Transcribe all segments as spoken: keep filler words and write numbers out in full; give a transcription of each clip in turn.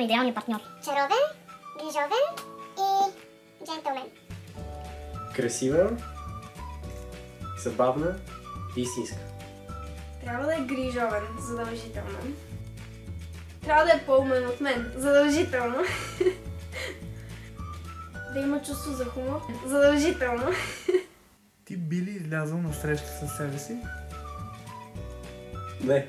ми идеалния партньор. Чаровен, грижовен и джентълмен. Красива, забавна и истинска. Трябва да е грижовен, задължително. Трябва да е по-умен от мен, задължително. Да има чувство за хумор, задължително. Ти би ли излязъл на среща със себе си? Не.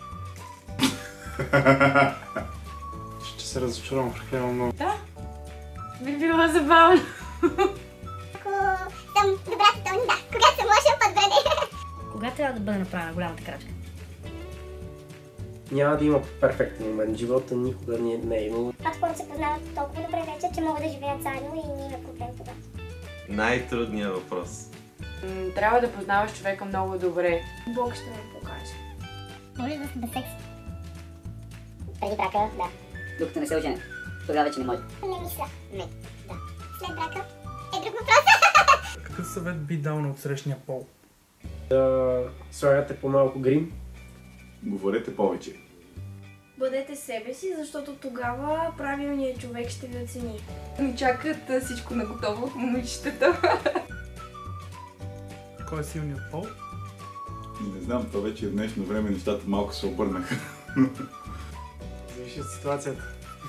Ще се разочаровам прекалено много. Да, би било забавно. Ако съм добрата Тони, да. Когато съм лоша, път бъде. Кога трябва да бъде направена голямата крачка? Няма да има перфектен момент. Живота никога не, не е имало. Аз хората се познават толкова добре вече, че могат да живеят заедно и ние имаме проблем тогава. Най-трудният въпрос. М, Трябва да познаваш човека много добре. Бог ще ме покаже. Може да сте без секс. Преди брака, да. Докато не се оженят. Тогава вече не може. Не мисля. Не. Да. След брака е друг въпрос. Какъв съвет би дал на отсрещния пол? Да слагате по-малко грим. Говорете повече. Бъдете себе си, защото тогава правилният човек ще ви оцени. Ни чакат а, всичко наготово от момичетата. Кой е силният пол? Не знам, то вече в днешно време нещата малко се обърнаха. Зависи от ситуацията.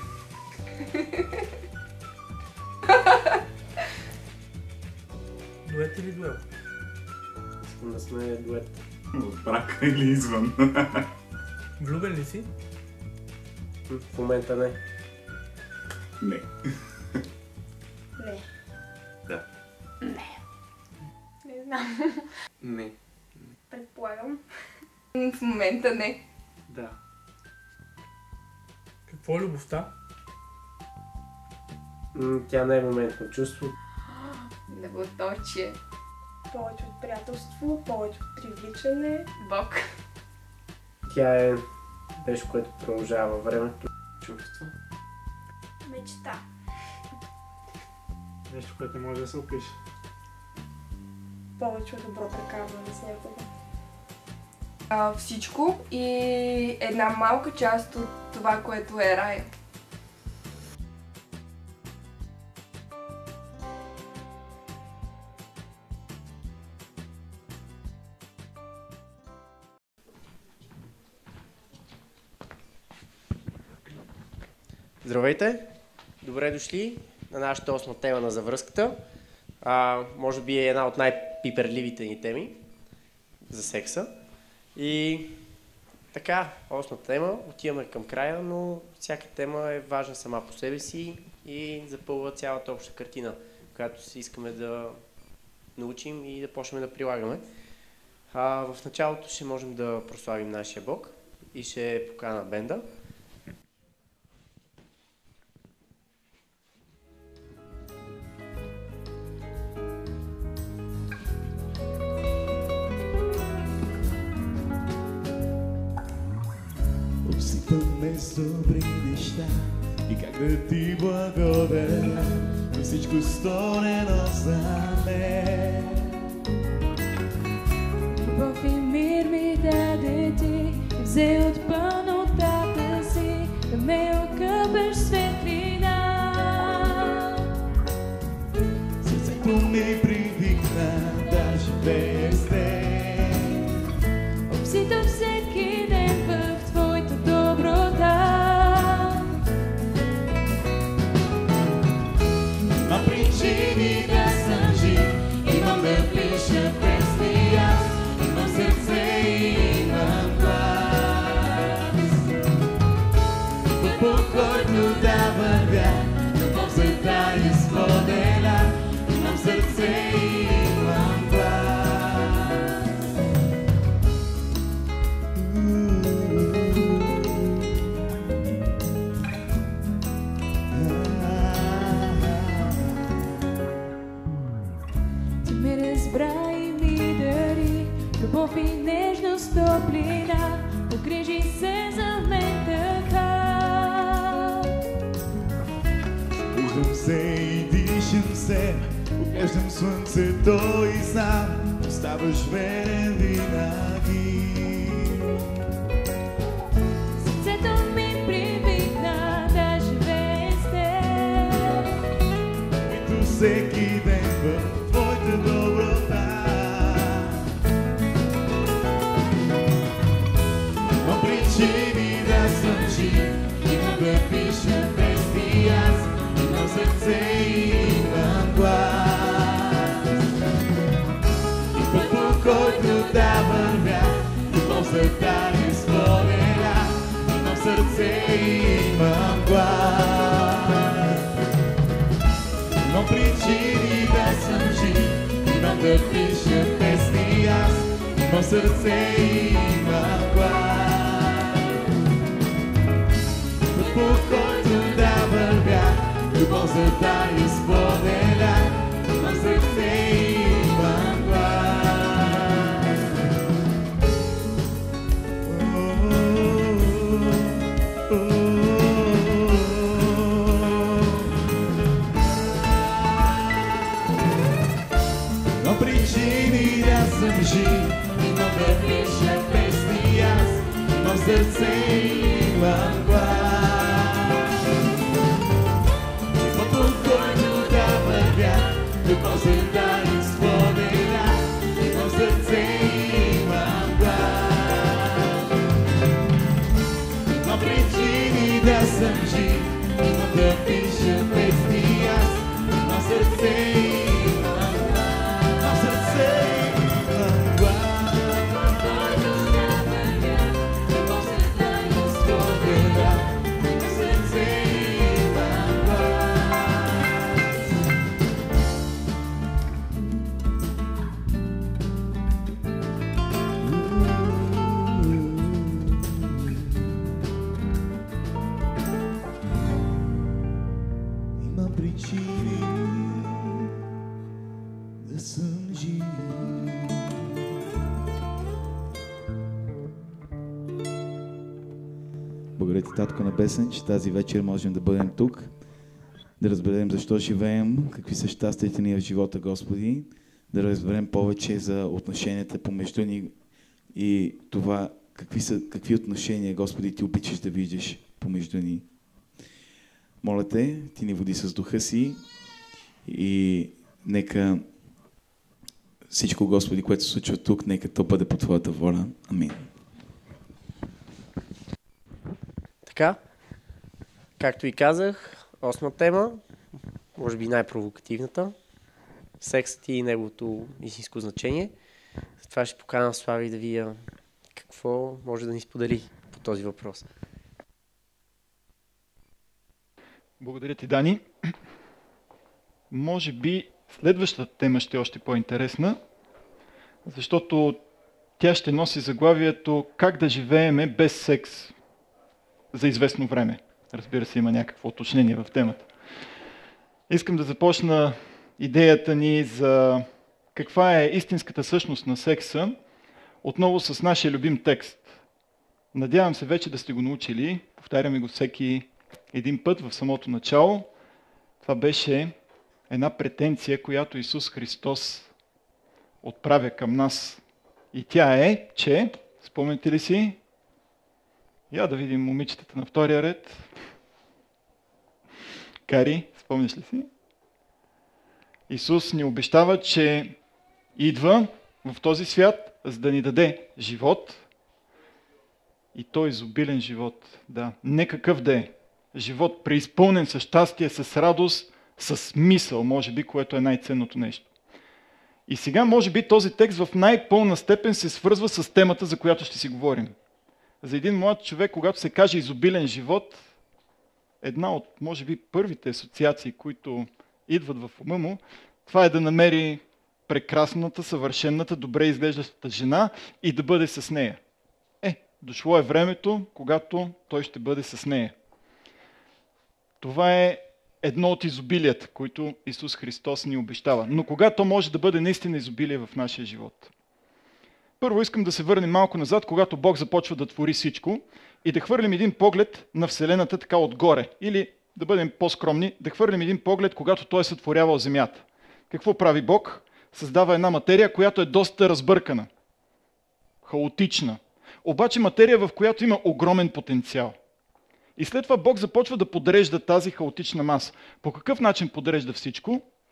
Дует или дуел? Искам да сме дует. В брака или извън. Влюбен ли си? В момента не. Не. Не. Да. Не знам. Не. Предполагам. В момента не. Да. Какво е любовта? М, Тя не е моментно чувство. Неботочие. Повече от приятелство, повече от привличане. Бог. Тя е нещо, което продължава във времето. Чувство. Мечта. Нещо, което не може да се опише. Повече от добро прекарване с някого. А, всичко и една малка част от това, което е рай. Здравейте! Добре дошли на нашата осма тема на завръзката. А, може би е една от най-пиперливите ни теми за секса. И така, осма тема, отиваме към края, но всяка тема е важна сама по себе си и запълва цялата обща картина, която си искаме да научим и да почнем да прилагаме. А, в началото ще можем да прославим нашия Бог и ще покана бенда. Обсипаме с добри неща и как да ти благодаря за всичко сторено за мен. Любов и мир ми даде ти, взе от пълнотата си, да ме окъпеш светлина. Сърцето ми привикна да живея с теб. Обсита всеки ден в твоята доброта. Имам причини да съм жив, имам да пиша песни аз, имам сърце и имам глас. Път, по който да вървя, любов за тая споделя, имам сърце и имам глас. Ти ме разбра и ми дари любов и нежност, топлина, погрижи се за мен така. Будам се и дишам се, поглеждам слънцето и знам, оставаш верен винаги. Сърцето ми привикна да живея всеки ден в твоята доброта. Имам причини да съм жив, имам да пиша песни аз, имам сърце и имам глас. И път по който да вървя, любовта ми споделя, имам сърце и имам глас. Имам причини да съм жив, имам да пиша песни аз, имам сърце и имам глас. Път по който да вървя, любовта ми споделя, имам сърце и имам глас. Имам причини да съм жив, имам да пиша песни аз, имам сърце и имам глас. Път по който да вървя, любовта ми споделя, имам сърце и имам глас. Имам причини да съм жив, имам да пиша песни аз, имам сърце и имам глас. Имам сърце и имам глас. Любовта ми споделя, имам сърце и имам глас. Имам причини да съм жив. Благодаря ти, Татко Небесен, че тази вечер можем да бъдем тук, да разберем защо живеем, какви са щастията ни в живота, Господи, да разберем повече за отношенията помежду ни и това какви, са, какви отношения, Господи, ти обичаш да виждаш помежду ни. Моля те, ти ни води с духа си и нека всичко, Господи, което се случва тук, нека то бъде по Твоята воля. Амин. Така, както и казах, осма тема, може би най-провокативната, сексът и неговото истинско значение. Затова ще покана Слави да видя какво може да ни сподели по този въпрос. Благодаря ти, Дани. Може би следващата тема ще е още по-интересна, защото тя ще носи заглавието "Как да живееме без секс за известно време". Разбира се, има някакво уточнение в темата. Искам да започна идеята ни за каква е истинската същност на секса, отново с нашия любим текст. Надявам се вече да сте го научили, повтаряме го всеки един път в самото начало. Това беше една претенция, която Исус Христос отправя към нас. И тя е, че, спомняте ли си, я да видим момичетата на втория ред. Кари, спомняш ли си? Исус ни обещава, че идва в този свят, за да ни даде живот. И той изобилен живот. Да, не какъв да е. Живот преизпълнен с щастие, с радост, с смисъл, може би, което е най-ценното нещо. И сега, може би, този текст в най-пълна степен се свързва с темата, за която ще си говорим. За един млад човек, когато се каже изобилен живот, една от, може би, първите асоциации, които идват в ума му, това е да намери прекрасната, съвършената, добре изглеждащата жена и да бъде с нея. Е, дошло е времето, когато той ще бъде с нея. Това е едно от изобилията, които Исус Христос ни обещава. Но кога то може да бъде наистина изобилие в нашия живот? Първо искам да се върнем малко назад, когато Бог започва да твори всичко и да хвърлим един поглед на Вселената така отгоре. Или, да бъдем по-скромни, да хвърлим един поглед, когато Той е сътворявал земята. Какво прави Бог? Създава една материя, която е доста разбъркана, хаотична. Обаче материя, в която има огромен потенциал. И след това Бог започва да подрежда тази хаотична маса. По какъв начин подрежда всичко?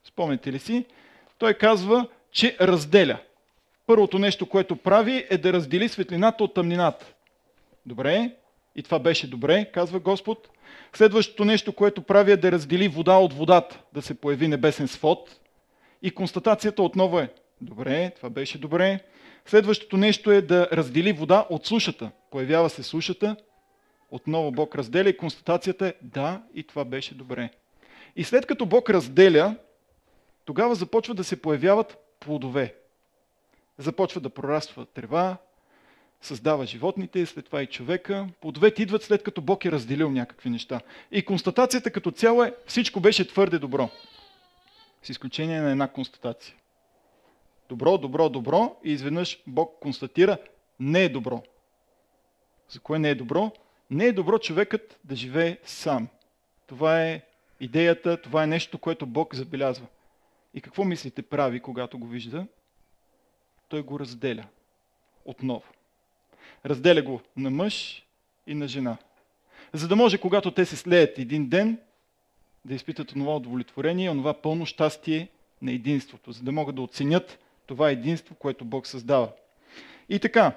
Спомняте ли си? Той казва, че разделя. Първото нещо, което прави, е да раздели светлината от тъмнината. Добре, и това беше добре, казва Господ. Следващото нещо, което прави, е да раздели вода от водата, да се появи небесен свод. И констатацията отново е добре, това беше добре. Следващото нещо е да раздели вода от сушата. Появява се сушата, отново Бог разделя и констатацията е да, и това беше добре. И след като Бог разделя, тогава започва да се появяват плодове. Започва да прораства трева, създава животните, след това и човека. Плодовете идват след като Бог е разделил някакви неща. И констатацията като цяло е, всичко беше твърде добро. С изключение на една констатация. Добро, добро, добро и изведнъж Бог констатира, не е добро. За кое не е добро? Не е добро човекът да живее сам. Това е идеята, това е нещо, което Бог забелязва. И какво мислите прави, когато го вижда? Той го разделя. Отново. Разделя го на мъж и на жена. За да може, когато те се слеят един ден, да изпитат онова удовлетворение, онова пълно щастие на единството, за да могат да оценят това единство, което Бог създава. И така,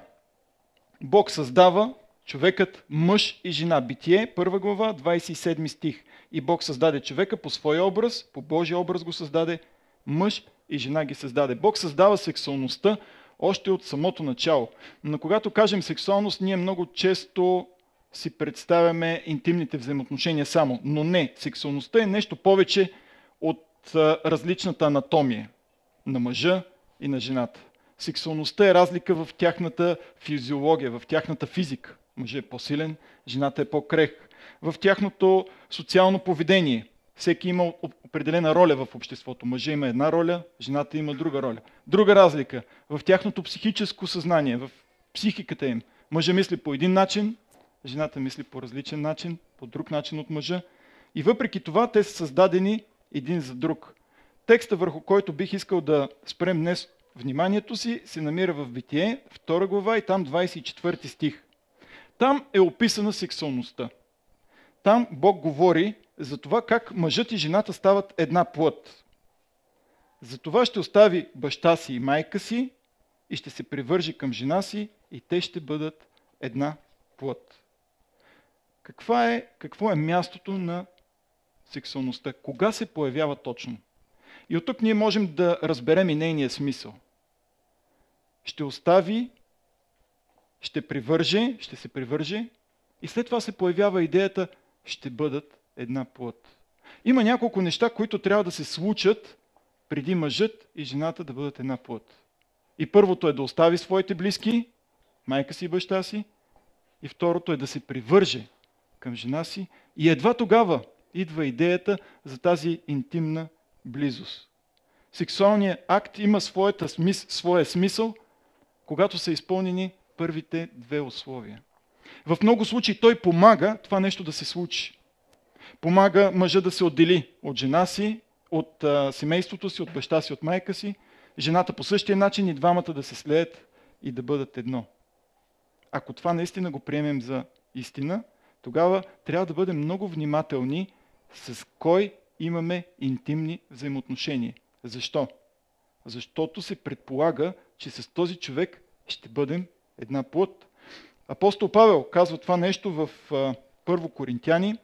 Бог създава човекът мъж и жена. Битие, първа глава, двадесет и седми стих. И Бог създаде човека по своя образ, по Божия образ го създаде, мъж и жена ги създаде. Бог създава сексуалността още от самото начало. Но когато кажем сексуалност, ние много често си представяме интимните взаимоотношения само. Но не, сексуалността е нещо повече от а, различната анатомия на мъжа и на жената. Сексуалността е разлика в тяхната физиология, в тяхната физика. Мъжът е по-силен, жената е по-крехка. В тяхното социално поведение. Всеки има определена роля в обществото. Мъжът има една роля, жената има друга роля. Друга разлика в тяхното психическо съзнание, в психиката им. Мъжът мисли по един начин, жената мисли по различен начин, по друг начин от мъжа. И въпреки това те са създадени един за друг. Текста, върху който бих искал да спрем днес вниманието си, се намира в Битие, втора глава и там двадесет и четвърти стих. Там е описана сексуалността. Там Бог говори за това как мъжът и жената стават една плът. За това ще остави баща си и майка си и ще се привържи към жена си и те ще бъдат една плът. Каква е, какво е мястото на сексуалността? Кога се появява точно? И от тук ние можем да разберем и нейния смисъл. Ще остави, ще привърже, ще се привърже и след това се появява идеята ще бъдат една плът. Има няколко неща, които трябва да се случат преди мъжът и жената да бъдат една плът. И първото е да остави своите близки, майка си и баща си, и второто е да се привърже към жена си и едва тогава идва идеята за тази интимна близост. Сексуалният акт има своята смис... своя смисъл, когато са изпълнени първите две условия. В много случаи той помага това нещо да се случи. Помага мъжа да се отдели от жена си, от а, семейството си, от баща си, от майка си, жената по същия начин и двамата да се слеят и да бъдат едно. Ако това наистина го приемем за истина, тогава трябва да бъдем много внимателни с кой имаме интимни взаимоотношения. Защо? Защото се предполага, че с този човек ще бъдем една плът. Апостол Павел казва това нещо в Първо Коринтяни,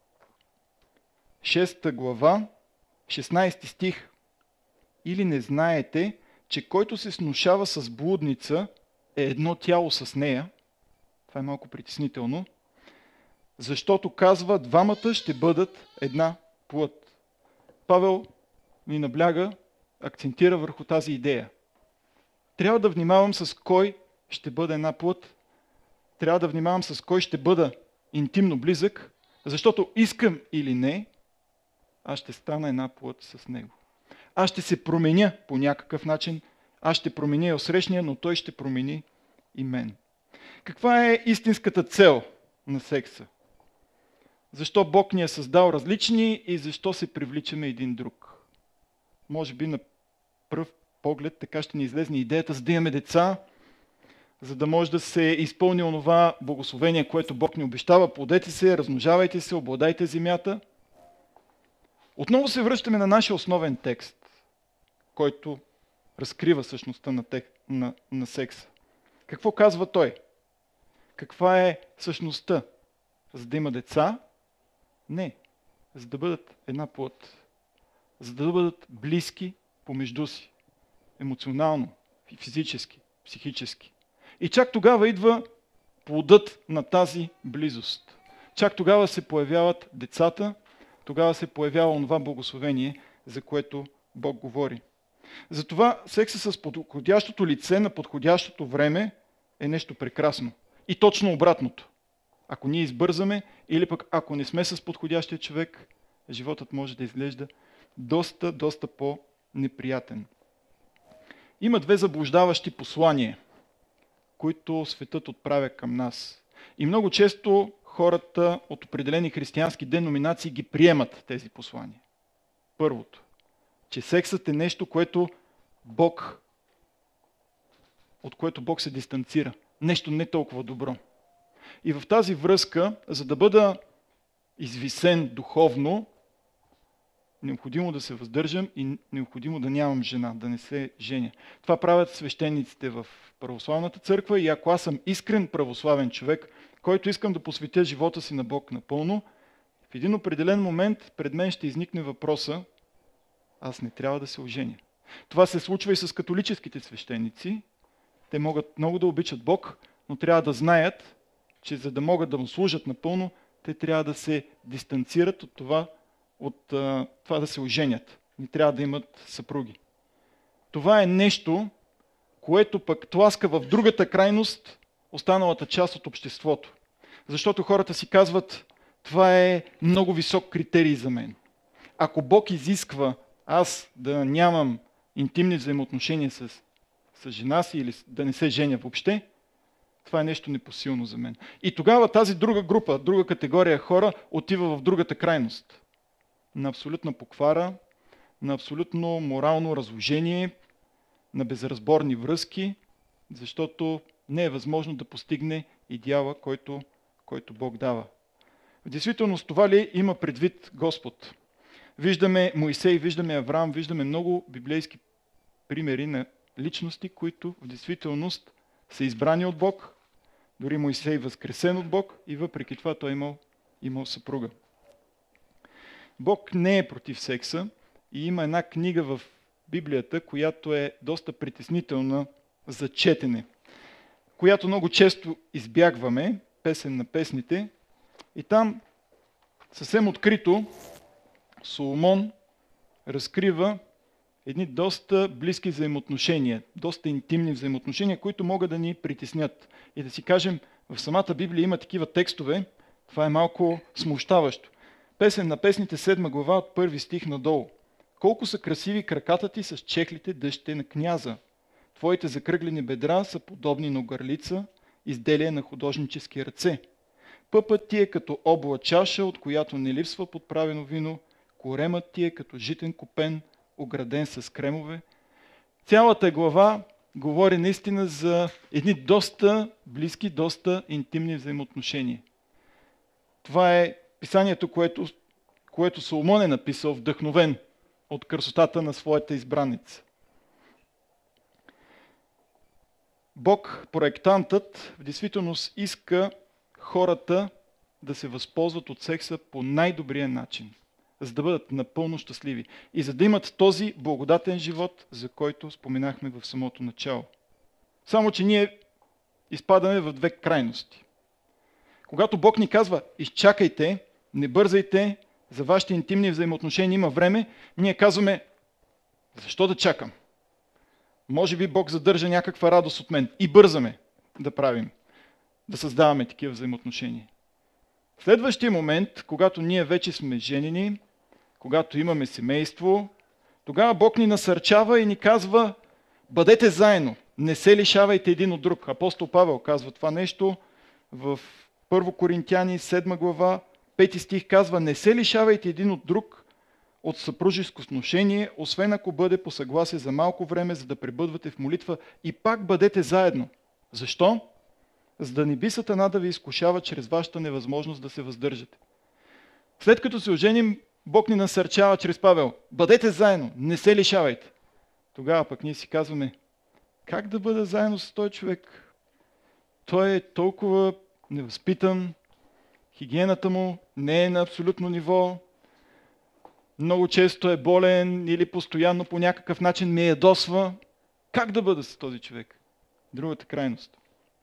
шеста глава, шестнадесети стих. Или не знаете, че който се сношава с блудница е едно тяло с нея. Това е малко притеснително. Защото казва, двамата ще бъдат една плът. Павел ни набляга, акцентира върху тази идея. Трябва да внимавам с кой ще бъде една плът. Трябва да внимавам с кой ще бъда интимно близък, защото искам или не, аз ще стана една плът с него. Аз ще се променя по някакъв начин, аз ще променя и осрещния, но той ще промени и мен. Каква е истинската цел на секса? Защо Бог ни е създал различни и защо се привличаме един друг? Може би на пръв поглед така ще ни излезне идеята, за да имаме деца, за да може да се изпълни онова благословение, което Бог ни обещава. Плодете се, размножавайте се, обладайте земята. Отново се връщаме на нашия основен текст. който разкрива същността на, тех, на, на секса. Какво казва той? Каква е същността? За да има деца? Не. За да бъдат една плът. За да бъдат близки помежду си. Емоционално, физически, психически. И чак тогава идва плодът на тази близост. Чак тогава се появяват децата, тогава се появява онова благословение, за което Бог говори. Затова секса с подходящото лице на подходящото време е нещо прекрасно. И точно обратното. Ако ние избързаме или пък ако не сме с подходящия човек, животът може да изглежда доста, доста по-неприятен. Има две заблуждаващи послания, които светът отправя към нас. И много често хората от определени християнски деноминации ги приемат тези послания. Първото, че сексът е нещо, което Бог, от което Бог се дистанцира. Нещо не толкова добро. И в тази връзка, за да бъда извисен духовно, необходимо да се въздържам и необходимо да нямам жена, да не се женя. Това правят свещениците в православната църква и ако аз съм искрен православен човек, който искам да посветя живота си на Бог напълно, в един определен момент пред мен ще изникне въпроса: аз не трябва да се оженя. Това се случва и с католическите свещеници. Те могат много да обичат Бог, но трябва да знаят, че за да могат да му служат напълно, те трябва да се дистанцират от това, от а, това да се оженят. Не трябва да имат съпруги. Това е нещо, което пък тласка в другата крайност останалата част от обществото. Защото хората си казват: това е много висок критерий за мен. Ако Бог изисква аз да нямам интимни взаимоотношения с, с жена си или да не се женя въобще, това е нещо непосилно за мен. И тогава тази друга група, друга категория хора отива в другата крайност. На абсолютна поквара, на абсолютно морално разложение, на безразборни връзки, защото не е възможно да постигне идеала, който, който Бог дава. В действителност това ли има предвид Господ? Виждаме Моисей, виждаме Авраам, виждаме много библейски примери на личности, които в действителност са избрани от Бог, дори Моисей възкресен от Бог и въпреки това той имал, имал съпруга. Бог не е против секса и има една книга в Библията, която е доста притеснителна за четене, която много често избягваме, Песен на песните, и там съвсем открито Соломон разкрива едни доста близки взаимоотношения, доста интимни взаимоотношения, които могат да ни притеснят. И да си кажем, в самата Библия има такива текстове, това е малко смущаващо. Песен на песните, седма глава, от първи стих надолу. Колко са красиви краката ти с чехлите дъжте на княза. Твоите закръглени бедра са подобни на огърлица, изделие на художнически ръце. Пъпът ти е като обла чаша, от която не липсва подправено вино, коремът ти е като житен копен, ограден с кремове. Цялата глава говори наистина за едни доста близки, доста интимни взаимоотношения. Това е писанието, което, което Соломон е написал, вдъхновен от красотата на своята избраница. Бог, проектантът, в действителност иска хората да се възползват от секса по най-добрия начин, за да бъдат напълно щастливи и за да имат този благодатен живот, за който споменахме в самото начало. Само че ние изпадаме в две крайности. Когато Бог ни казва: изчакайте, не бързайте, за вашите интимни взаимоотношения има време, ние казваме: защо да чакам? Може би Бог задържа някаква радост от мен и бързаме да правим, да създаваме такива взаимоотношения. В следващия момент, когато ние вече сме женени, когато имаме семейство, тогава Бог ни насърчава и ни казва: бъдете заедно, не се лишавайте един от друг. Апостол Павел казва това нещо в Първо Коринтияни, седма глава, пети стих казва: не се лишавайте един от друг от съпружеско сношение, освен ако бъде по съгласие за малко време, за да пребъдвате в молитва и пак бъдете заедно. Защо? За да не би Сатана да ви изкушава чрез вашата невъзможност да се въздържате. След като се оженим, Бог ни насърчава чрез Павел: бъдете заедно, не се лишавайте. Тогава пък ние си казваме, как да бъда заедно с този човек? Той е толкова невъзпитан, хигиената му не е на абсолютно ниво, много често е болен или постоянно по някакъв начин ме ядосва. Как да бъда с този човек? Другата крайност.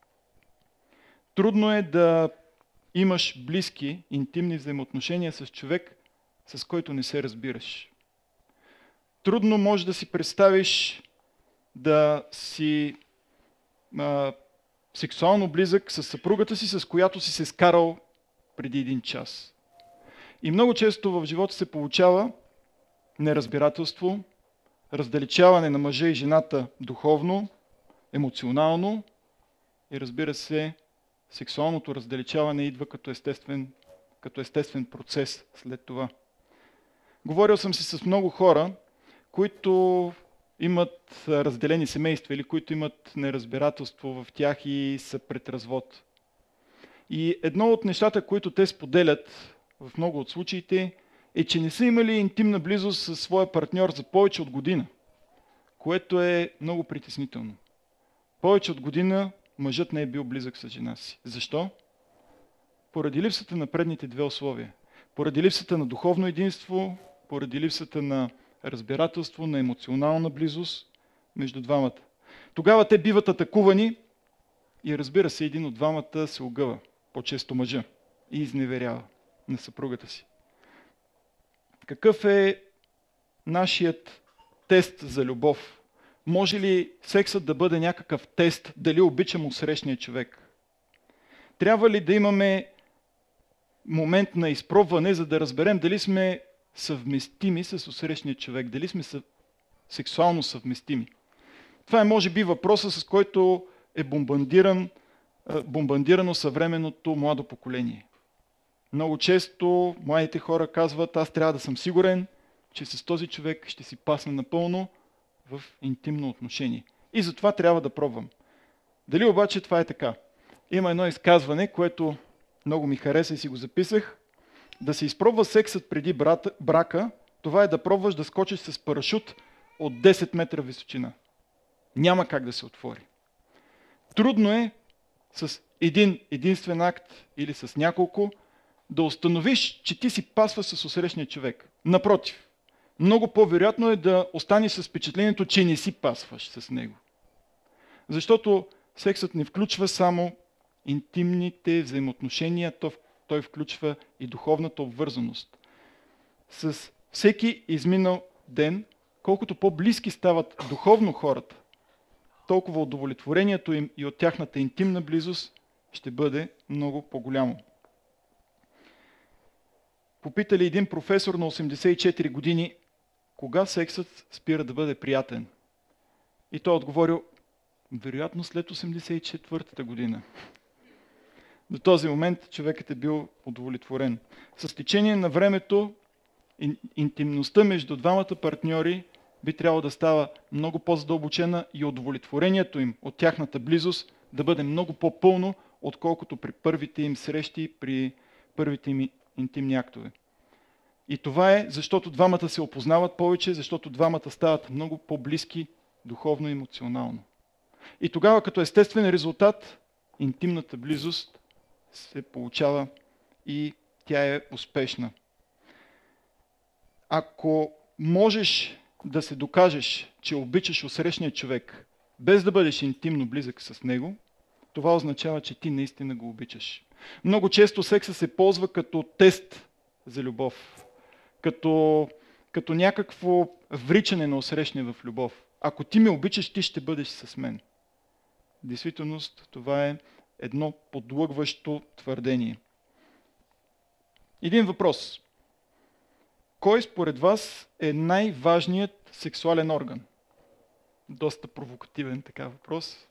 Трудно е да имаш близки, интимни взаимоотношения с човек, с който не се разбираш. Трудно можеш да си представиш да си а, сексуално близък с съпругата си, с която си се скарал преди един час. И много често в живота се получава неразбирателство, раздалечаване на мъжа и жената духовно, емоционално и разбира се, сексуалното раздалечаване идва като естествен, като естествен процес след това. Говорил съм си с много хора, които имат разделени семейства или които имат неразбирателство в тях и са пред развод. И едно от нещата, които те споделят в много от случаите, е, че не са имали интимна близост със своя партньор за повече от година, което е много притеснително. Повече от година мъжът не е бил близък с жена си. Защо? Поради липсата на предните две условия. Поради липсата на духовно единство, поради липсата на разбирателство, на емоционална близост между двамата. Тогава те биват атакувани и разбира се, един от двамата се огъва, по-често мъжа, и изневерява на съпругата си. Какъв е нашият тест за любов? Може ли сексът да бъде някакъв тест, дали обичам отсрещния човек? Трябва ли да имаме момент на изпробване, за да разберем дали сме съвместими с отсрещния човек, дали сме съ... сексуално съвместими? Това е може би въпроса, с който е бомбардиран, бомбардирано съвременното младо поколение. Много често младите хора казват, аз трябва да съм сигурен, че с този човек ще си пасна напълно в интимно отношение. И затова трябва да пробвам. Дали обаче това е така? Има едно изказване, което много ми хареса и си го записах. Да се изпробва сексът преди брата, брака, това е да пробваш да скочиш с парашут от десет метра височина. Няма как да се отвори. Трудно е с един единствен акт или с няколко да установиш, че ти си пасва с отсрещния човек. Напротив, много по-вероятно е да останеш с впечатлението, че не си пасваш с него. Защото сексът не включва само интимните взаимоотношения, той включва и духовната обвързаност. С всеки изминал ден, колкото по-близки стават духовно хората, толкова удовлетворението им и от тяхната интимна близост ще бъде много по-голямо. Попитали един професор на осемдесет и четири години, кога сексът спира да бъде приятен. И той отговорил, вероятно след осемдесет и четвъртата година. До този момент човекът е бил удовлетворен. С течение на времето интимността между двамата партньори би трябвало да става много по-задълбочена и удовлетворението им от тяхната близост да бъде много по-пълно, отколкото при първите им срещи, при първите им интимни актове. И това е, защото двамата се опознават повече, защото двамата стават много по-близки духовно и емоционално. И тогава, като естествен резултат, интимната близост се получава и тя е успешна. Ако можеш да се докажеш, че обичаш отсрещния човек, без да бъдеш интимно близък с него, това означава, че ти наистина го обичаш. Много често секса се ползва като тест за любов, като, като някакво вричане на отсрещния в любов. Ако ти ме обичаш, ти ще бъдеш с мен. В действителност това е едно подлъгващо твърдение. Един въпрос. Кой според вас е най-важният сексуален орган? Доста провокативен така въпрос.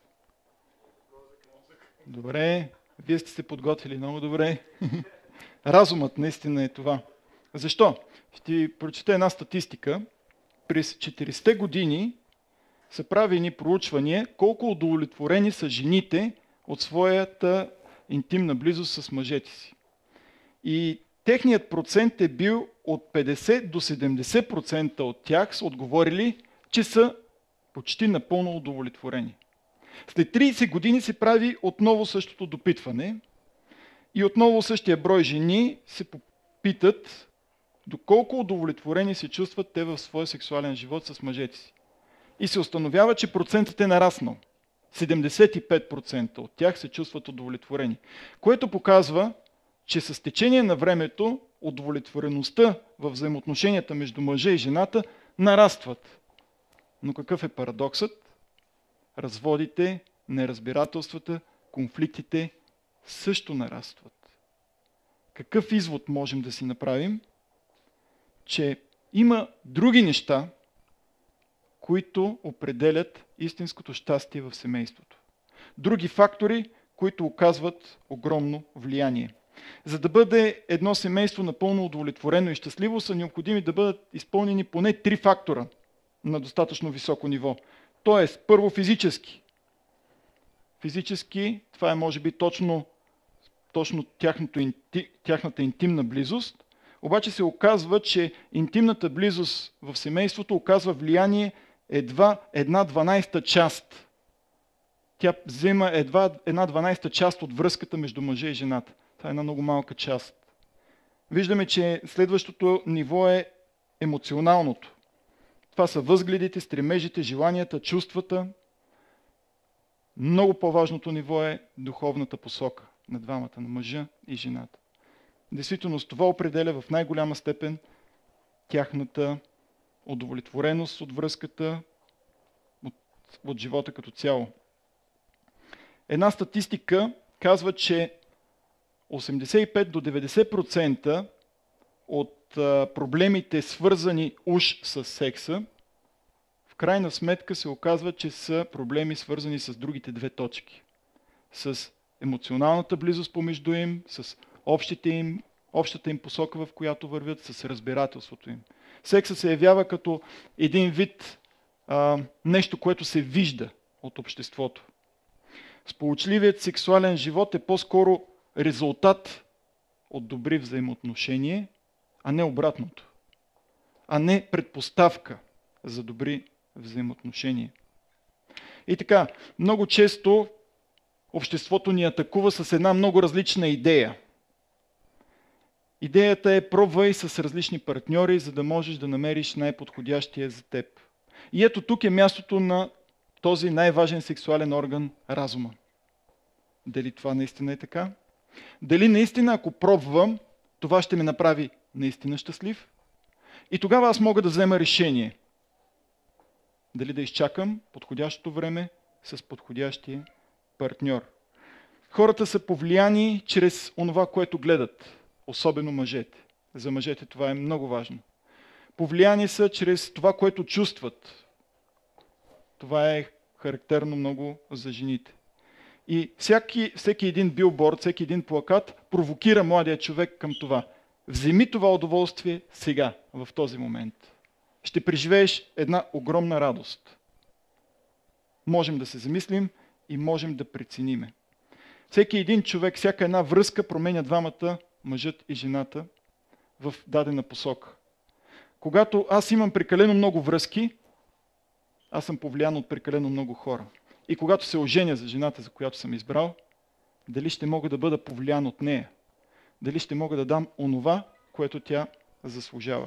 Добре, вие сте се подготвили много добре. Разумът наистина е това. Защо? Ще ви прочета една статистика. През четиридесетте години са правени проучвания колко удовлетворени са жените от своята интимна близост с мъжете си. И техният процент е бил от петдесет до седемдесет процента от тях са отговорили, че са Почти напълно удовлетворени. След трийсет години се прави отново същото допитване и отново същия брой жени се попитат доколко удовлетворени се чувстват те в своя сексуален живот с мъжете си. И се установява, че процентът е нараснал. седемдесет и пет процента от тях се чувстват удовлетворени. Което показва, че с течение на времето удовлетвореността в взаимоотношенията между мъжа и жената нарастват. Но какъв е парадоксът? Разводите, неразбирателствата, конфликтите също нарастват. Какъв извод можем да си направим? Че има други неща, които определят истинското щастие в семейството. Други фактори, които оказват огромно влияние. За да бъде едно семейство напълно удовлетворено и щастливо, са необходими да бъдат изпълнени поне три фактора на достатъчно високо ниво. Тоест, първо физически. Физически, това е може би точно, точно тяхното, тяхната интимна близост, обаче се оказва, че интимната близост в семейството оказва влияние едва една дванадесета част. Тя взема едва една дванадесета част от връзката между мъжа и жената. Това е една много малка част. Виждаме, че следващото ниво е емоционалното. Това са възгледите, стремежите, желанията, чувствата. Много по-важното ниво е духовната посока на двамата, на мъжа и жената. Действително, това определя в най-голяма степен тяхната удовлетвореност от връзката, от, от живота като цяло. Една статистика казва, че осемдесет и пет до деветдесет процента от а, проблемите, свързани уж с секса, в крайна сметка се оказва, че са проблеми, свързани с другите две точки. С емоционалната близост помежду им, с общите им, общата им посока, в която вървят, с разбирателството им. Секса се явява като един вид а, нещо, което се вижда от обществото. Сполучливият сексуален живот е по-скоро резултат от добри взаимоотношения, а не обратното. А не предпоставка за добри взаимоотношения. И така, много често обществото ни атакува с една много различна идея. Идеята е пробвай с различни партньори, за да можеш да намериш най-подходящия за теб. И ето тук е мястото на този най-важен сексуален орган – разума. Дали това наистина е така? Дали наистина, ако пробвам, това ще ме направи наистина щастлив? И тогава аз мога да взема решение. Дали да изчакам подходящото време с подходящия партньор. Хората са повлияни чрез онова, което гледат. Особено мъжете. За мъжете това е много важно. Повлияни са чрез това, което чувстват. Това е характерно много за жените. И всеки, всеки един билборд, всеки един плакат провокира младия човек към това. Вземи това удоволствие сега, в този момент. Ще преживееш една огромна радост. Можем да се замислим и можем да прецениме. Всеки един човек, всяка една връзка променя двамата, мъжът и жената, в дадена посока. Когато аз имам прекалено много връзки, аз съм повлиян от прекалено много хора. И когато се оженя за жената, за която съм избрал, дали ще мога да бъда повлиян от нея? Дали ще мога да дам онова, което тя заслужава?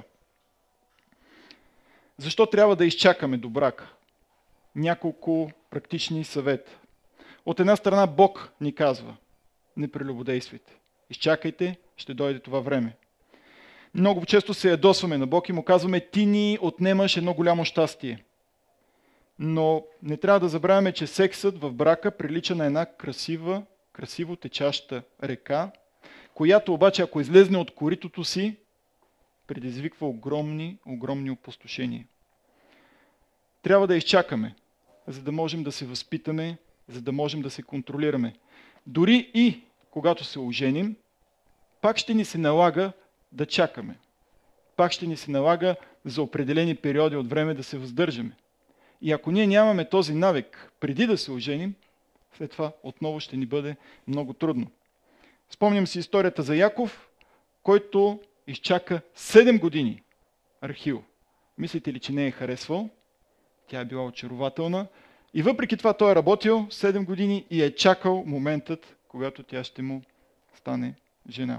Защо трябва да изчакаме до брака? Няколко практични съвета. От една страна Бог ни казва: не прелюбодействайте. Изчакайте, ще дойде това време. Много често се ядосваме на Бог и му казваме: ти ни отнемаш едно голямо щастие. Но не трябва да забравяме, че сексът в брака прилича на една красива, красиво течаща река, която обаче, ако излезне от коритото си, предизвиква огромни, огромни опустошения. Трябва да изчакаме, за да можем да се възпитаме, за да можем да се контролираме. Дори и когато се оженим, пак ще ни се налага да чакаме. Пак ще ни се налага за определени периоди от време да се въздържаме. И ако ние нямаме този навик преди да се оженим, след това отново ще ни бъде много трудно. Спомням си историята за Яков, който изчака седем години Рахил. Мислите ли, че не е харесвал? Тя е била очарователна. И въпреки това той е работил седем години и е чакал моментът, когато тя ще му стане жена.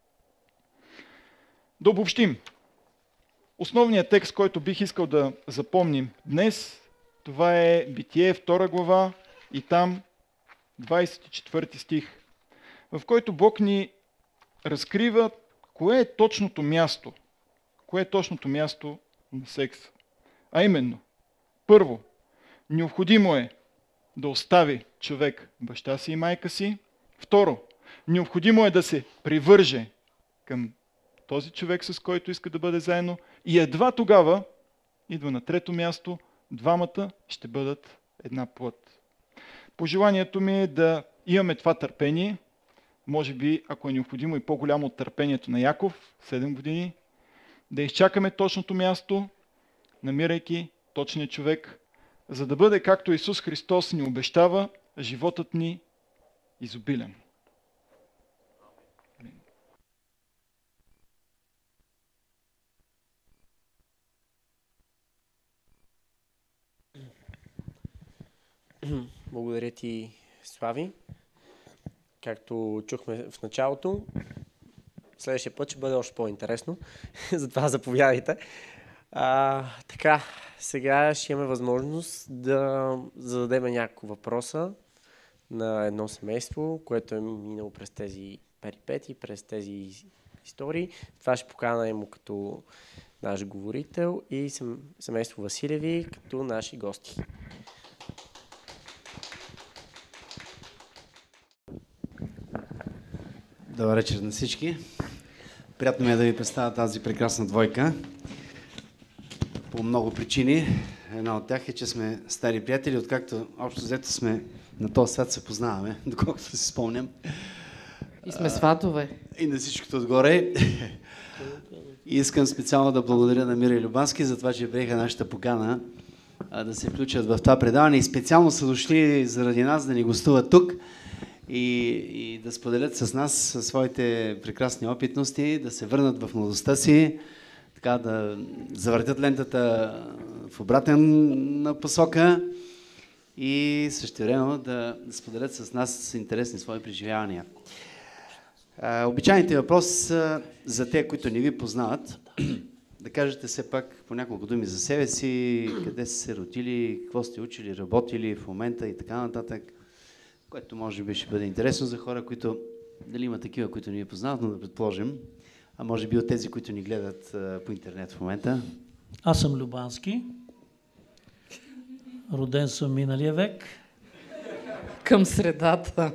Да обобщим. Основният текст, който бих искал да запомним днес, това е Битие, втора глава и там двадесет и четвърти стих, в който Бог ни разкрива кое е точното място, кое е точното място на секса. А именно, първо, необходимо е да остави човек баща си и майка си. Второ, необходимо е да се привърже към този човек, с който иска да бъде заедно. И едва тогава, идва на трето място, двамата ще бъдат една плът. Пожеланието ми е да имаме това търпение, може би, ако е необходимо и по-голямо от търпението на Яков, седем години, да изчакаме точното място, намирайки точния човек, за да бъде, както Исус Христос ни обещава, животът ни изобилен. Благодаря ти, Слави. Както чухме в началото, следващия път ще бъде още по-интересно. Затова заповядайте. А, така, сега ще имаме възможност да зададем няколко въпроса на едно семейство, което е минало през тези перипети, през тези истории. Това ще покана му като наш говорител и семейство Василеви като наши гости. Добър вечер на всички. Приятно ми е да ви представя тази прекрасна двойка. По много причини. Една от тях е, че сме стари приятели, откакто общо взето сме на този свят се познаваме, доколкото си спомням. И сме сватове. И на всичкото отгоре. И искам специално да благодаря на Мира и Любански за това, че приеха нашата покана да се включат в това предаване и специално са дошли заради нас да ни гостуват тук. И, и да споделят с нас своите прекрасни опитности, да се върнат в младостта си, така да завъртят лентата в обратна посока и същевременно да, да споделят с нас интересни свои преживявания. А, обичайните въпроси са за те, които не ви познават. Да кажете все пак по няколко думи за себе си, къде сте се родили, какво сте учили, работили в момента и така нататък. Което може би ще бъде интересно за хора, които, дали има такива, които ни ви познават, но да предположим, а може би от тези, които ни гледат а, по интернет в момента. Аз съм Любански. Роден съм миналия век. Към средата.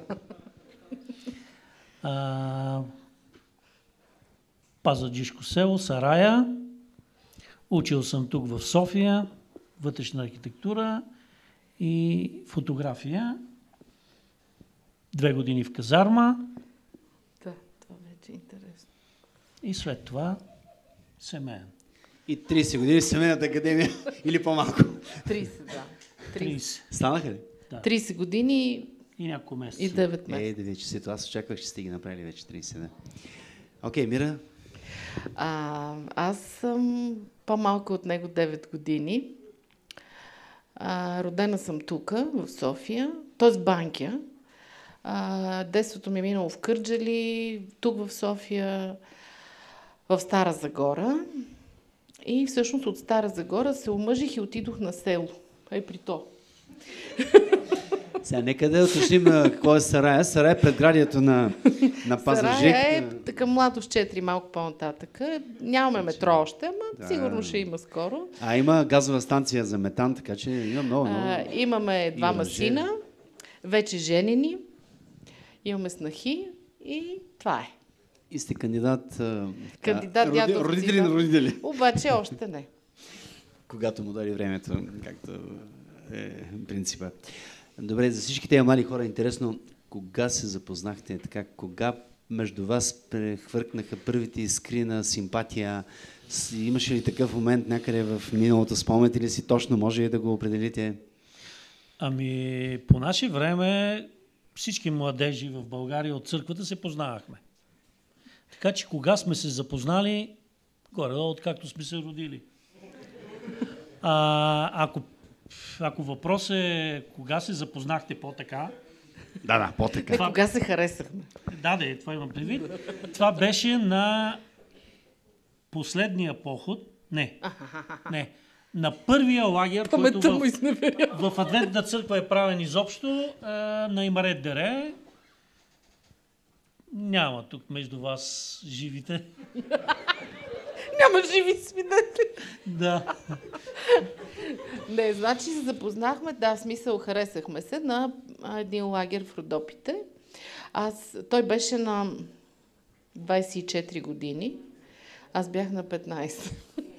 А, Пазарджишко село, Сарая. Учил съм тук в София, вътрешна архитектура и фотография. Две години в казарма. Да, това вече е интересно. И след това семейен. И тридесет години в семейната академия или по-малко? тридесет, да. тридесет. Станаха ли? Да. тридесет години и няколко месеца. И девет месеца. Ей, да ви честито. Аз очаквах, че сте ги направили вече тридесет. Да. Окей, Мира? А, аз съм по-малко от него девет години. А, родена съм тук, в София, т.е. Банкя. А, детството ми е минало в Кърджали, тук в София, в Стара Загора. И всъщност от Стара Загора се омъжих и отидох на село. Е при то. Сега нека да уточним какво е Сарая. Сарая е предградието на, на Пазарджик. Сарая е така Младост четири, малко по-нататък. Нямаме метро още, ама да. Сигурно ще има скоро. А има газова станция за метан, така че има много, много. А, имаме двама сина, вече женени, имаме снахи и това е. И сте кандидат... Кандидат роди, дядо. Родители на родители. Обаче още не. Когато му дойде времето, както е принципа. Добре, за всички тези млади хора е интересно, кога се запознахте, така, кога между вас прехвъркнаха първите искри на симпатия? Имаше ли такъв момент някъде в миналото? Спомняте ли си точно? Може ли да го определите? Ами, по наше време всички младежи в България от църквата се познавахме. Така че кога сме се запознали, горе-долу откакто сме се родили. А, ако ако въпрос е кога се запознахте по-така. Да, да, по-така. Е, кога се харесахме? Да, да, това имам предвид. Това беше на последния поход. Не. Не. На първия лагер, който в, в Адвентна църква е правен изобщо, а, на Имарет Дере. Няма тук между вас живите. Няма живи свидетели. Да. Не, значи се запознахме, да, в смисъл харесахме се на един лагер в Родопите. Аз, той беше на двайсет и четири години, аз бях на петнайсет.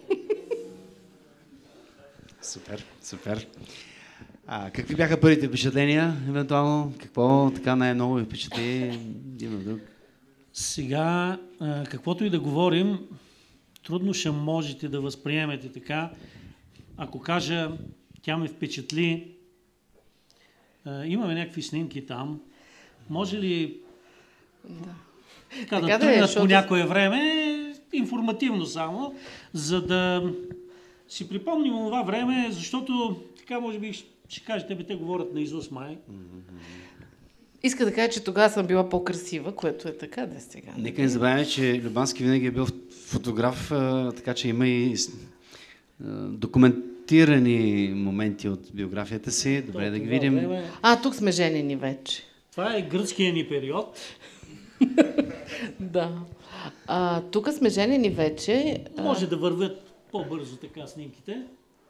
Супер, супер. А, какви бяха първите впечатления, евентуално? Какво така най-много ви впечатли? Има друг. Сега, каквото и да говорим, трудно ще можете да възприемете така. Ако кажа, тя ме впечатли, имаме някакви снимки там, може ли да, така, да тръгнат по някое време, информативно само, за да си припомним това време, защото така може би ще кажете, бе, те говорят на Изус май. Иска да кажа, че тогава съм била по-красива, което е така да сега. Нека не забравяме, че Любански винаги е бил фотограф, така че има и документирани моменти от биографията си. Добре То, да ги видим. Време... А, тук сме женени вече. Това е гръцкия ни период. Да. А, тук сме женени вече. Може да вървят по-бързо така снимките.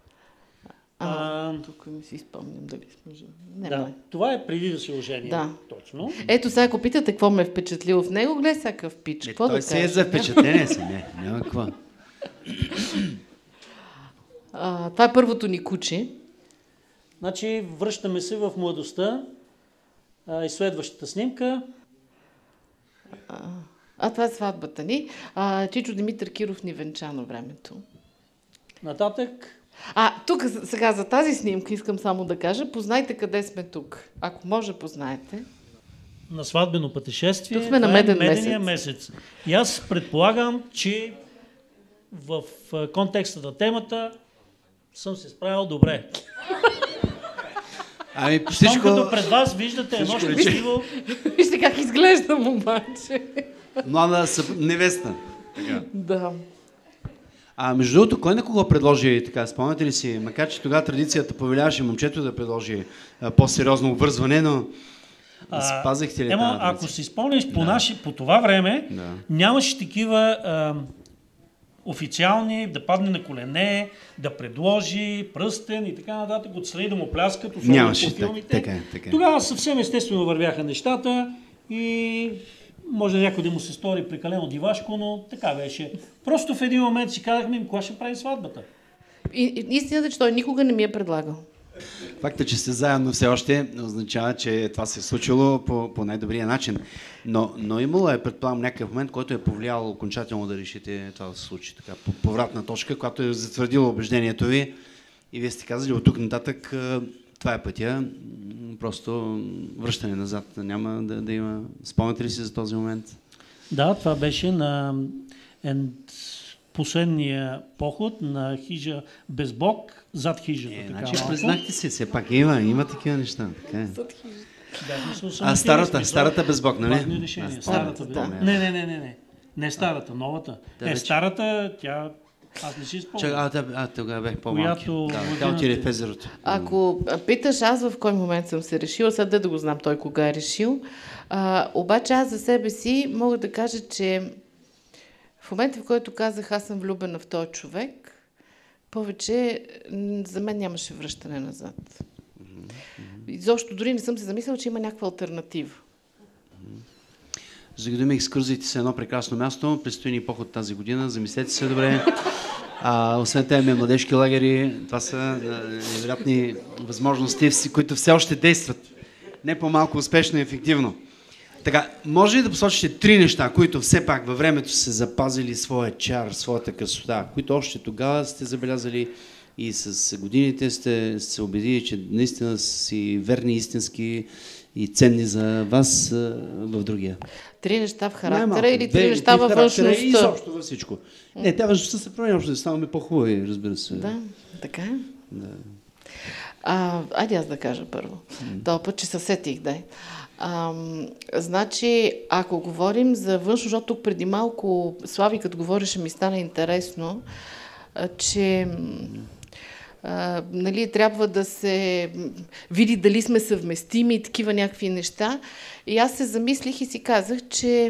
А, а, тук ми си спомням дали сме жени. Да, това е преди да се ожени. Да. Точно. Ето сега, ако питате какво ме е впечатлило в него, гледай всякакъв пич. Не, какво той да се е за впечатление си, не, няма какво. А, това е първото ни куче. Значи, връщаме се в младостта. А, и следващата снимка. А, а това е сватбата ни. А, Чичо Димитър Киров ни венча на времето. Нататък. А, тук сега за тази снимка искам само да кажа, познайте къде сме тук. Ако може, познаете. На сватбено пътешествие. Тук сме на меден е месец. месец. И аз предполагам, че в контекста на темата съм се справил добре. Ами всичко... Като пред вас виждате едно щастливо... Вижте как изглеждам обаче. Млада невеста. Така. Да. А между другото, кой на кого предложи така? Спомняте ли си? Макар че тогава традицията повеляваше момчето да предложи а, по-сериозно обвързване, но а, спазихте ли ема, тази традиция? Ако си спомняш, по, да. наши, по това време да. нямаше такива а, официални, да падне на колене, да предложи пръстен и така нататък, отстрани да му пляскат, особено по филмите. Така, така. Тогава съвсем естествено вървяха нещата и може някой да му се стори прекалено дивашко, но така беше. Просто в един момент си казахме им, кога ще прави сватбата. И, и, истината, че той никога не ми е предлагал. Факта, че сте заедно все още, означава, че това се е случило по, по най-добрия начин. Но, но имало е, предполагам, някакъв момент, който е повлиял окончателно да решите това да се случи. Така, по повратна точка, която е затвърдила убеждението ви и вие сте казали, от тук нататък това е пътя, просто връщане назад. Няма да, да има... Спомняте ли си за този момент? Да, това беше на последния поход на хижа без Бог, зад хижата. Е, така, значи признахте се, все пак има, има такива неща. Така е. Да, а старата, старата без Бог, нали? Решение. Старата, да. Не, не, не, не, не. Не старата, новата. Да, е, старата, тя... Аз не си спомням. А, да, а, тогава бях по-малки. Която... Да, тя отиде в езерото. Ако питаш аз в кой момент съм се решила, сега да, да го знам той кога е решил. А, обаче аз за себе си мога да кажа, че в момента, в който казах аз съм влюбена в този човек, повече за мен нямаше връщане назад. Изобщо дори не съм се замисляла, че има някаква алтернатива. За да думи, екскурзиите са едно прекрасно място. Предстои ни поход тази година. Замислете се добре. А, освен тези младежки лагери, това са невероятни възможности, които все още действат. Не по-малко успешно и ефективно. Така, може ли да посочите три неща, които все пак във времето са запазили своя чар, своята красота, които още тогава сте забелязали и с годините сте се убедили, че наистина си верни, истински и ценни за вас в другия? Три неща в характера или три неща във външността? И изобщо във всичко. Не, тя външността се променя, ще ставаме по-хубави, разбира се. Да, така е. Да. А, айде аз да кажа първо. Mm. Това път, че се сетих, дай. А, значи, ако говорим за външно, защото тук преди малко Слави, като говореше, ми стана интересно, а, че а, нали, трябва да се види дали сме съвместими и такива някакви неща. И аз се замислих и си казах, че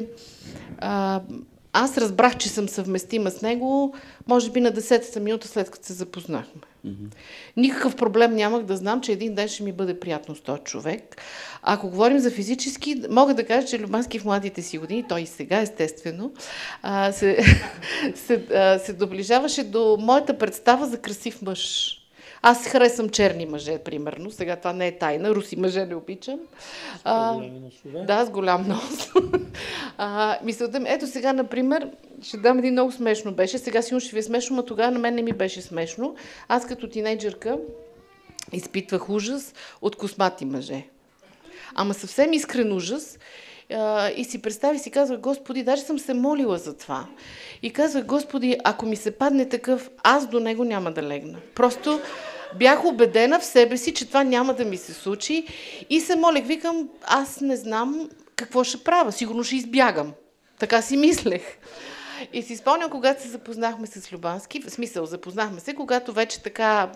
а, аз разбрах, че съм съвместима с него, може би на десетата минута след като се запознахме. Mm-hmm. Никакъв проблем нямах да знам, че един ден ще ми бъде приятно с този човек. Ако говорим за физически, мога да кажа, че Любански в младите си години, той и сега естествено, а, се, се, а, се доближаваше до моята представа за красив мъж. Аз харесвам черни мъже, примерно. Сега това не е тайна. Руси мъже не обичам. А, да, с голям нос. а, мисълта ми, ето сега, например, ще дам един много смешно беше. Сега сигурно ще ви е смешно, но тогава на мен не ми беше смешно. Аз като тинейджърка изпитвах ужас от космати мъже. Ама съвсем искрен ужас. Uh, и си представи, си казвах, Господи, даже съм се молила за това. И казвах, Господи, ако ми се падне такъв, аз до него няма да легна. Просто бях убедена в себе си, че това няма да ми се случи и се молех, викам, аз не знам какво ще правя, сигурно ще избягам. Така си мислех. И си спомням, когато се запознахме с Любански, в смисъл, запознахме се, когато вече така,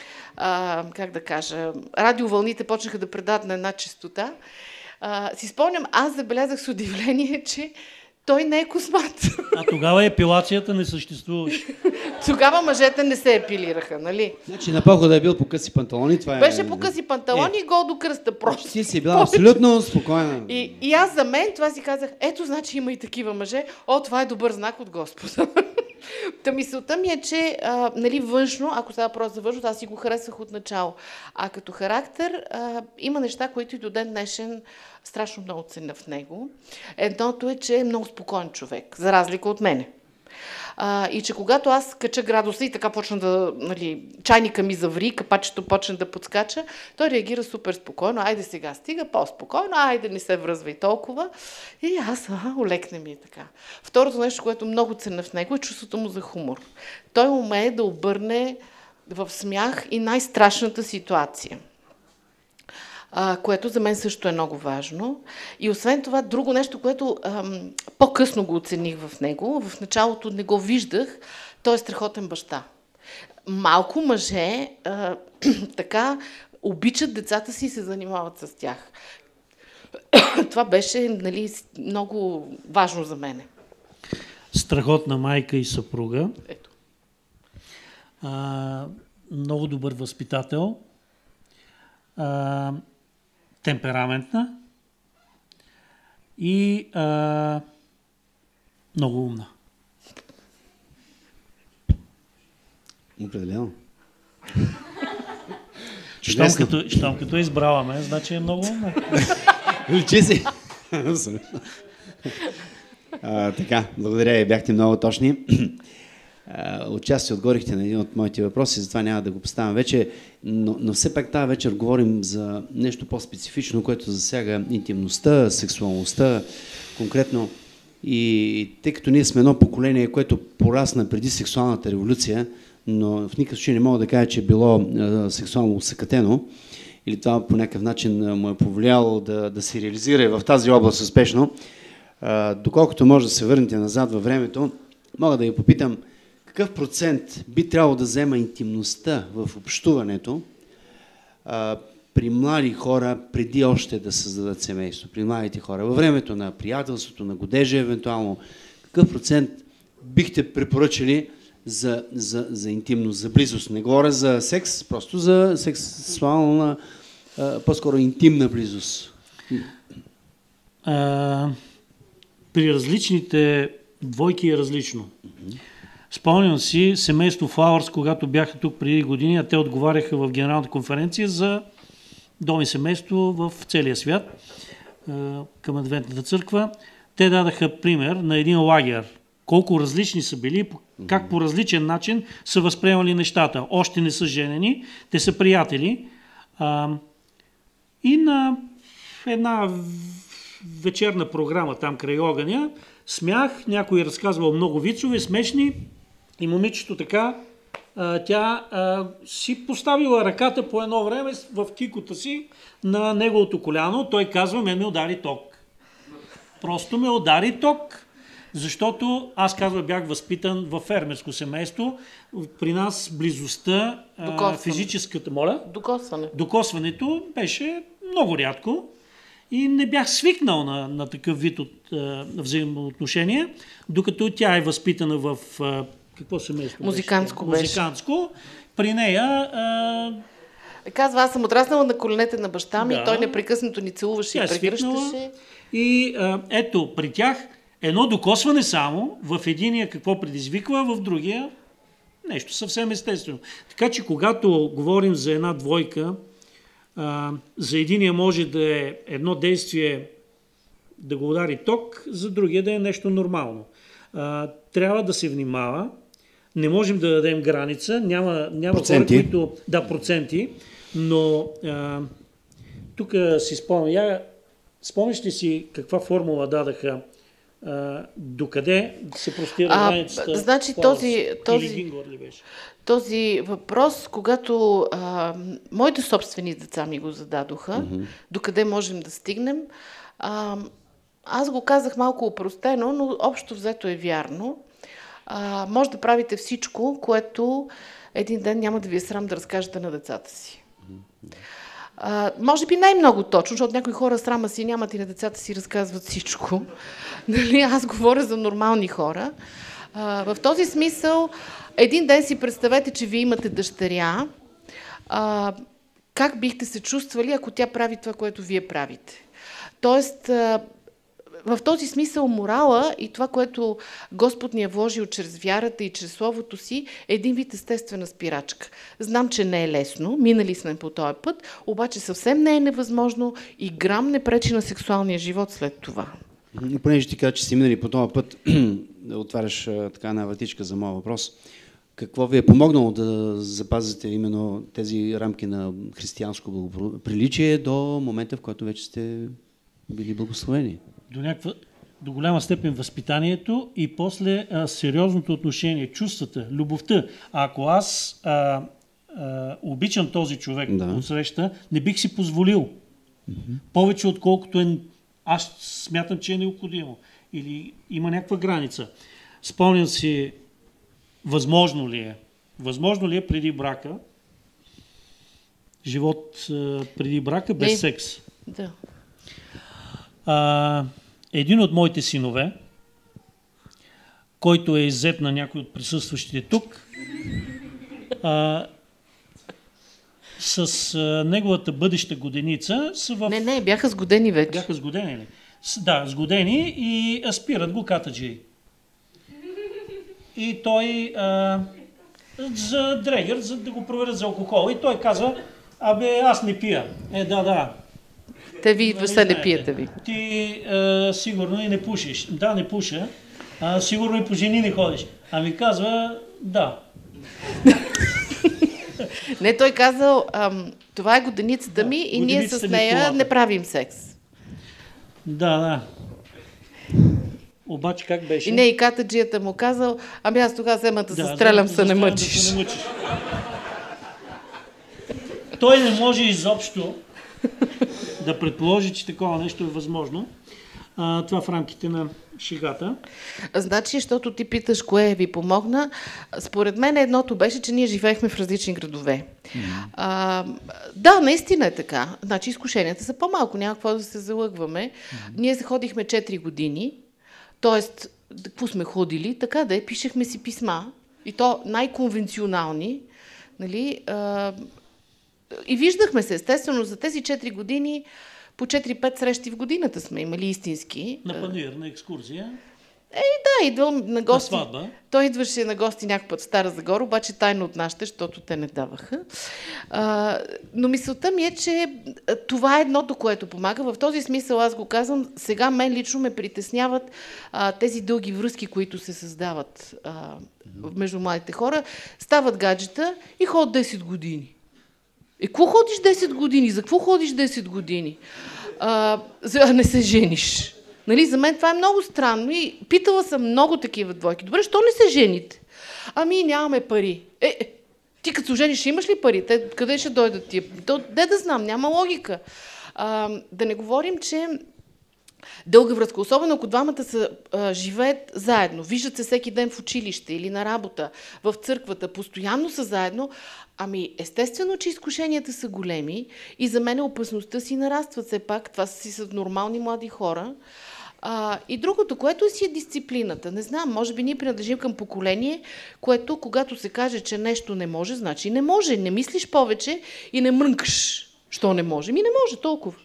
а, как да кажа, радиовълните почнаха да предават на една честота. Uh, си спомням, аз забелязах с удивление, че той не е космат. А тогава епилацията не съществуваше. Тогава мъжете не се епилираха, нали? Значи на похода е бил по къси панталони, това е... Беше по къси панталони е. И гол до кръста просто. Ти си била абсолютно спокойна. И, и аз за мен това си казах, ето значи има и такива мъже, о, това е добър знак от Господа. Та мисълта ми е, че а, нали, външно, ако става просто за външно, аз си го харесвах от начало. А като характер а, има неща, които и до ден днешен страшно много ценя в него. Едното е, че е много спокоен човек, за разлика от мене. А, и че когато аз кача градуса и така почна да, нали, чайника ми заври, капачето почна да подскача, той реагира супер спокойно. Айде сега стига, по-спокойно, айде не се връзвай толкова. И аз, а, олекне ми и така. Второто нещо, което много ценя в него, е чувството му за хумор. Той умее да обърне в смях и най-страшната ситуация. Uh, което за мен също е много важно. И освен това, друго нещо, което ам, по-късно го оцених в него, в началото не го виждах, той е страхотен баща. Малко мъже а, така обичат децата си и се занимават с тях. Това беше, нали, много важно за мене. Страхотна майка и съпруга. Ето. А, много добър възпитател. А, темпераментна и а, много умна. Определено. Щом като, щом като е избрала ме, значи е много умна. Личи си. а, така, благодаря ви, бяхте много точни. Отчасти отговорихте на един от моите въпроси, затова няма да го поставям вече, но, но все пак тази вечер говорим за нещо по-специфично, което засяга интимността, сексуалността конкретно. И тъй като ние сме едно поколение, което порасна преди сексуалната революция, но в никакъв случай не мога да кажа, че е било а, сексуално усъкатено, или това по някакъв начин а, му е повлияло да, да се реализира в тази област успешно, а, доколкото може да се върнете назад във времето, мога да ви попитам, какъв процент би трябвало да взема интимността в общуването а, при млади хора, преди още да създадат семейство, при младите хора, във времето на приятелството, на годежа евентуално, какъв процент бихте препоръчали за, за, за интимност, за близост? Не говоря за секс, просто за сексуална, а, по-скоро интимна близост. А, при различните двойки е различно. Спомням си семейство Flowers, когато бяха тук преди години, а те отговаряха в Генералната конференция за дом и семейство в целия свят към Адвентната църква. Те дадаха пример на един лагер. Колко различни са били, как по различен начин са възприемали нещата. Още не са женени, те са приятели. И на една вечерна програма там край огъня, смях, някой разказвал много вицове, смешни, и момичето така а, тя а, си поставила ръката по едно време в кикота си на неговото коляно. Той казва, мен ме удари ток. Просто ме удари ток. Защото аз казва, бях възпитан във фермерско семейство. При нас близостта, а, физическата, моля? Докосване. Докосването беше много рядко и не бях свикнал на, на такъв вид от а, взаимоотношения, докато тя е възпитана в а, какво семейство? Музикантско беше. Музикантско. При нея... А... Казва, аз съм отраснала на коленете на баща ми, Да. и той непрекъснато ни целуваше Тя и е свикнала. прегръщаше. И а, ето, при тях едно докосване само, в единия какво предизвиква, в другия нещо съвсем естествено. Така че когато говорим за една двойка, а, за единия може да е едно действие да го удари ток, за другия да е нещо нормално. А, трябва да се внимава, не можем да дадем граница, няма, няма хора, които... Да, проценти, но а, тук си спомням, я, спомниш ли си каква формула дадаха, а, докъде се простира А, границата? значи Клаус този, този, или Гингор ли беше? този въпрос, когато а, моите собствени деца ми го зададоха, Mm-hmm. докъде можем да стигнем, а, аз го казах малко опростено, но общо взето е вярно. А, може да правите всичко, което един ден няма да ви е срам да разкажете на децата си. А, може би най-много точно, защото някои хора срама си нямат и на децата си разказват всичко. Нали? Аз говоря за нормални хора. А, в този смисъл, един ден си представете, че вие имате дъщеря. А, как бихте се чувствали, ако тя прави това, което вие правите? Тоест, а, в този смисъл морала и това, което Господ ни е вложил чрез вярата и чрез Словото си, е един вид естествена спирачка. Знам, че не е лесно, минали сме по този път, обаче съвсем не е невъзможно и грам не пречи на сексуалния живот след това. И понеже ти кажа, че си минали по този път, да отваряш а, така една вратичка за моя въпрос. Какво ви е помогнало да запазите именно тези рамки на християнско благоприличие до момента, в който вече сте били благословени? До, някаква, до голяма степен възпитанието и после а, сериозното отношение, чувствата, любовта. А ако аз а, а, обичам този човек Да. от среща, не бих си позволил Mm-hmm. повече отколкото е, аз смятам, че е необходимо. Или има някаква граница. Спомням си, възможно ли е? Възможно ли е преди брака, живот а, преди брака без Не. секс? Да. А, един от моите синове, който е иззет на някой от присъстващите тук, а, с а, неговата бъдеща годеница са в... Не, не, бяха сгодени вече. Бяха сгодени ли? С, да, сгодени и а, спират го катаджи. И той а, за дрегер, за да го проверят за алкохол. И той казва, абе, аз не пия. Е, да, да. Те ви Нали все не знаете, пиете ви. Ти а, сигурно и не пушиш. Да, не пуша. А, сигурно и по жени не ходиш. Ами казва, да. Не, той казал, ам, това е годеницата ми и ние годеницата с ми в нея колата. не правим секс. Да, да. Обаче как беше? И не, и катаджията му казал, ами аз тогава взема да, Да, се стрелям, да, се не застрелям, да мъчиш. се не мъчиш. Той не може изобщо да предположи, че такова нещо е възможно. А, това в рамките на шегата. Значи, защото ти питаш кое ви помогна, според мен едното беше, че ние живеехме в различни градове. Mm-hmm. А, да, наистина е така. Значи изкушенията са по-малко, няма какво да се залъгваме. Mm-hmm. Ние ходихме четири години, т.е. какво сме ходили, така да е, пишехме си писма, и то най-конвенционални, нали, а, и виждахме се, естествено, за тези четири години по четири-пет срещи в годината сме имали истински. На панир, на екскурзия. Е, да, идвам на гости. На сватба. Той идваше на гости някакъв път в Стара Загора, обаче тайно от нашите, защото те не даваха. А, но мисълта ми е, че това е едното, което помага. В този смисъл аз го казвам, сега мен лично ме притесняват а, тези дълги връзки, които се създават а, между младите хора. Стават гаджета и ходят десет години. Е, какво ходиш десет години? За какво ходиш десет години? А, за да не се жениш. Нали, за мен това е много странно и питала съм много такива двойки. Добре, що не се жените? Ами нямаме пари. Е, е, ти като се ожениш, ще имаш ли пари? Те къде ще дойдат ти? То, де да знам, няма логика. А, да не говорим, че дълга връзка, особено ако двамата са, а, живеят заедно, виждат се всеки ден в училище или на работа, в църквата, постоянно са заедно, ами естествено, че изкушенията са големи и за мен опасността си нараства все пак. Това си са нормални млади хора. А, и другото, което си е дисциплината. Не знам, може би ние принадлежим към поколение, което когато се каже, че нещо не може, значи не може. Не мислиш повече и не мрънкаш, що не може. Ми не може толкова.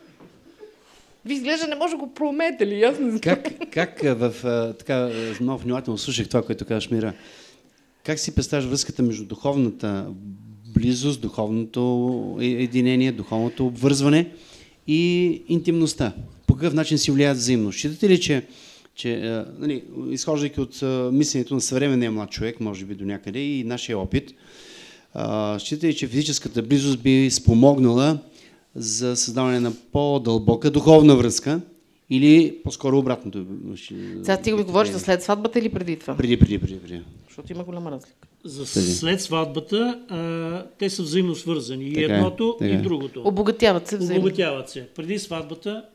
Ви изглежда не може да го проумеете ли? Аз не знам. Как, как в, така, много внимателно слушах това, което казваш, Мира. Как си представяш връзката между духовната близост, духовното единение, духовното обвързване и интимността? По какъв начин си влияят взаимно? Считате ли, че, че нали, изхождайки от мисленето на съвременния млад човек, може би до някъде и нашия опит, считате ли, че физическата близост би спомогнала за създаване на по-дълбока духовна връзка или по-скоро обратното? Сега ти го говориш за след сватбата или преди това? Преди, преди, преди. преди. Защото има голяма разлика. За след сватбата а, те са взаимно свързани. И така, едното, така. и другото. Обогатяват се взаимно. Обогатяват се. Преди сватбата...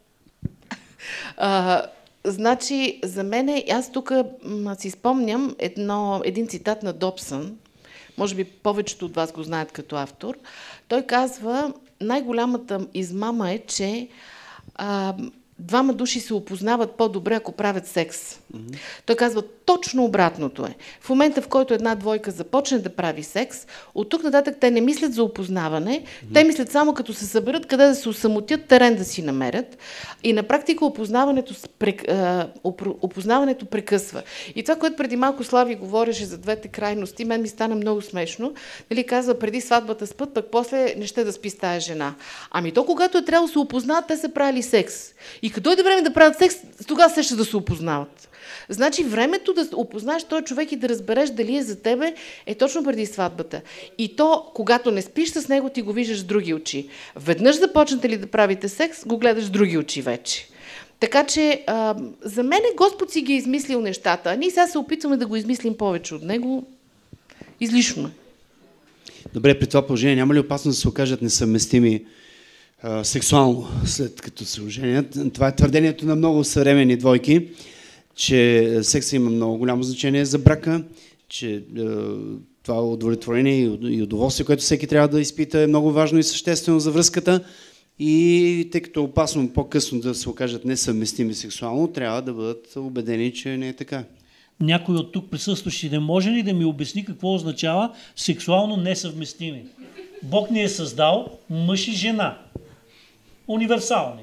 А, значи, за мен, аз тук си спомням едно, един цитат на Добсън. Може би повечето от вас го знаят като автор. Той казва, най-голямата измама е, че а, двама души се опознават по-добре, ако правят секс. Mm-hmm. Той казва, точно обратното е. В момента, в който една двойка започне да прави секс, от тук нататък те не мислят за опознаване, mm-hmm. те мислят само като се съберат, къде да се усамотят, терен да си намерят. И на практика опознаването, опознаването прекъсва. И това, което преди малко Слави говореше за двете крайности, мен ми стана много смешно. Нали, казва, преди сватбата спът, пък после не ще да спи с тая жена. Ами то, когато е трябвало да се опознаят, те са правили секс. И като дойде време да правят секс, тогава се ще да се опознават. Значи времето да опознаеш този човек и да разбереш дали е за тебе е точно преди сватбата. И то, когато не спиш с него, ти го виждаш с други очи. Веднъж започнете ли да правите секс, го гледаш с други очи вече. Така че а, за мен Господ си ги е измислил нещата, а ние сега се опитваме да го измислим повече от него. Излишно е. Добре, при това положение няма ли опасност да се окажат несъвместими а, сексуално, след като се оженят? Това е твърдението на много съвременни двойки, че секса има много голямо значение за брака, че е, това удовлетворение и удоволствие, което всеки трябва да изпита, е много важно и съществено за връзката. И тъй като е опасно по-късно да се окажат несъвместими сексуално, трябва да бъдат убедени, че не е така. Някой от тук присъстващите може ли да ми обясни какво означава сексуално несъвместими? Бог ни е създал мъж и жена. Универсални.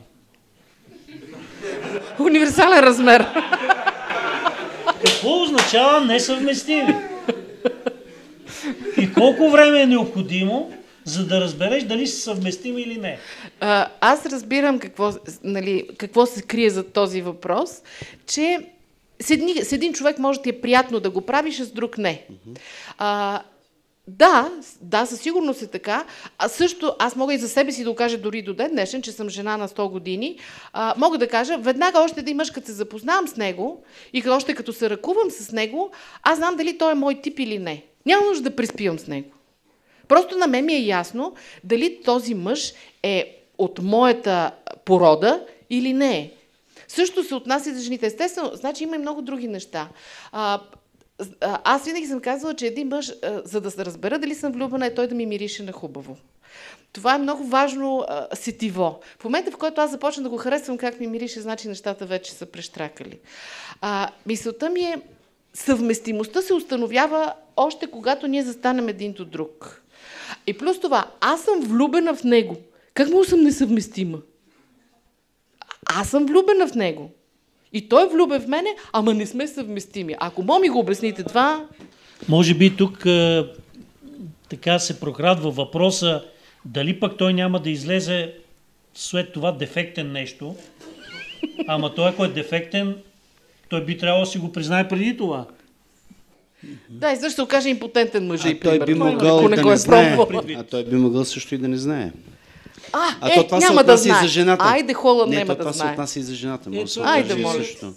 Универсален размер. Какво означава несъвместими? И колко време е необходимо, за да разбереш дали са съвместими или не? А, аз разбирам какво, нали, какво се крие за този въпрос, че с, едни, с един човек може да ти е приятно да го правиш, а с друг не. А, Да, да, със сигурност е така. А също аз мога и за себе си да окажа дори до ден днешен, че съм жена на сто години. А, мога да кажа, веднага още един мъж, като се запознавам с него и още като се ръкувам с него, аз знам дали той е мой тип или не. Няма нужда да преспивам с него. Просто на мен ми е ясно дали този мъж е от моята порода или не е. Също се отнася за жените. Естествено, значи има и много други неща. А, Аз винаги съм казвала, че един мъж, за да се разбера дали съм влюбена, е той да ми мирише на хубаво. Това е много важно а, сетиво. В момента, в който аз започна да го харесвам как ми мирише, значи нещата вече са прещракали. А, мисълта ми е, съвместимостта се установява още когато ние застанем един до друг. И плюс това, аз съм влюбена в него. Как му съм несъвместима? Аз съм влюбена в него. И той е влюбен в мене, ама не сме съвместими. Ако мога ми го обясните това... Може би тук а, така се прокрадва въпроса, дали пък той няма да излезе след това дефектен нещо, ама той, ако е дефектен, той би трябвало да си го признае преди това. Да, и също окаже импотентен мъж. А той би могъл да не знае. А той би могъл също и да не знае. А, а е, то това няма се да отнася знае. и за жената. Айде, хола, не, няма то да това знае. се отнася и за жената. Може Айде, моля.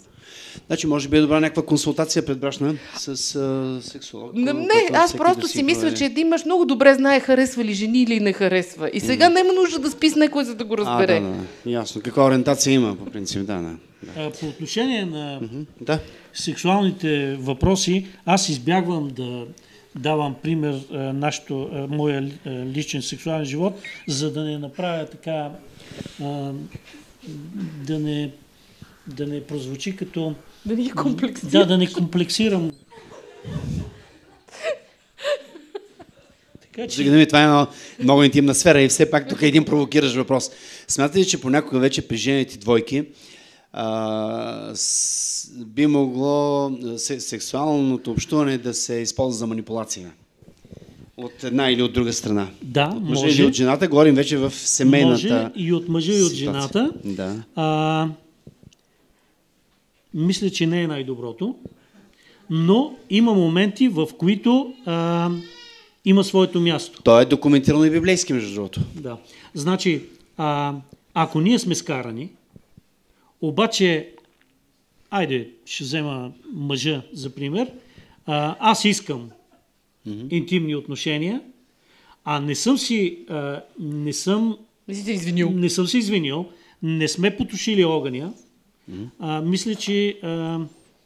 Значи, може би е добра някаква консултация предбрачна с а, сексолог. Не, не аз просто си мисля, че един мъж много добре знае харесва ли жени или не харесва. И сега mm. няма нужда да спи с някой, за да го разбере. А, да, да. Ясно. Каква ориентация има, по принцип, да, да. А, по отношение на mm-hmm. да. сексуалните въпроси, аз избягвам да давам пример нашото, моя личен сексуален живот, за да не направя така, да не, да не прозвучи като... Да не комплексирам. Да, да не комплексирам. Така, че... Да, това е една много интимна сфера и все пак тук е един провокиращ въпрос. Смятате ли, че понякога вече при жените двойки а, с, би могло сексуалното общуване да се използва за манипулация? От една или от друга страна. Да, от мъжа може. Или от жената, говорим вече в семейната Може и от мъжа и от жената. Да. А, мисля, че не е най-доброто, но има моменти, в които а, има своето място. То е документирано и библейски, между другото. Да. Значи, а, ако ние сме скарани, обаче, айде, ще взема мъжа за пример, а, аз искам mm-hmm. интимни отношения, а не съм си, а, не съм, не си извинил. Не съм се извинил, не сме потушили огъня. Mm-hmm. А, мисля, че а,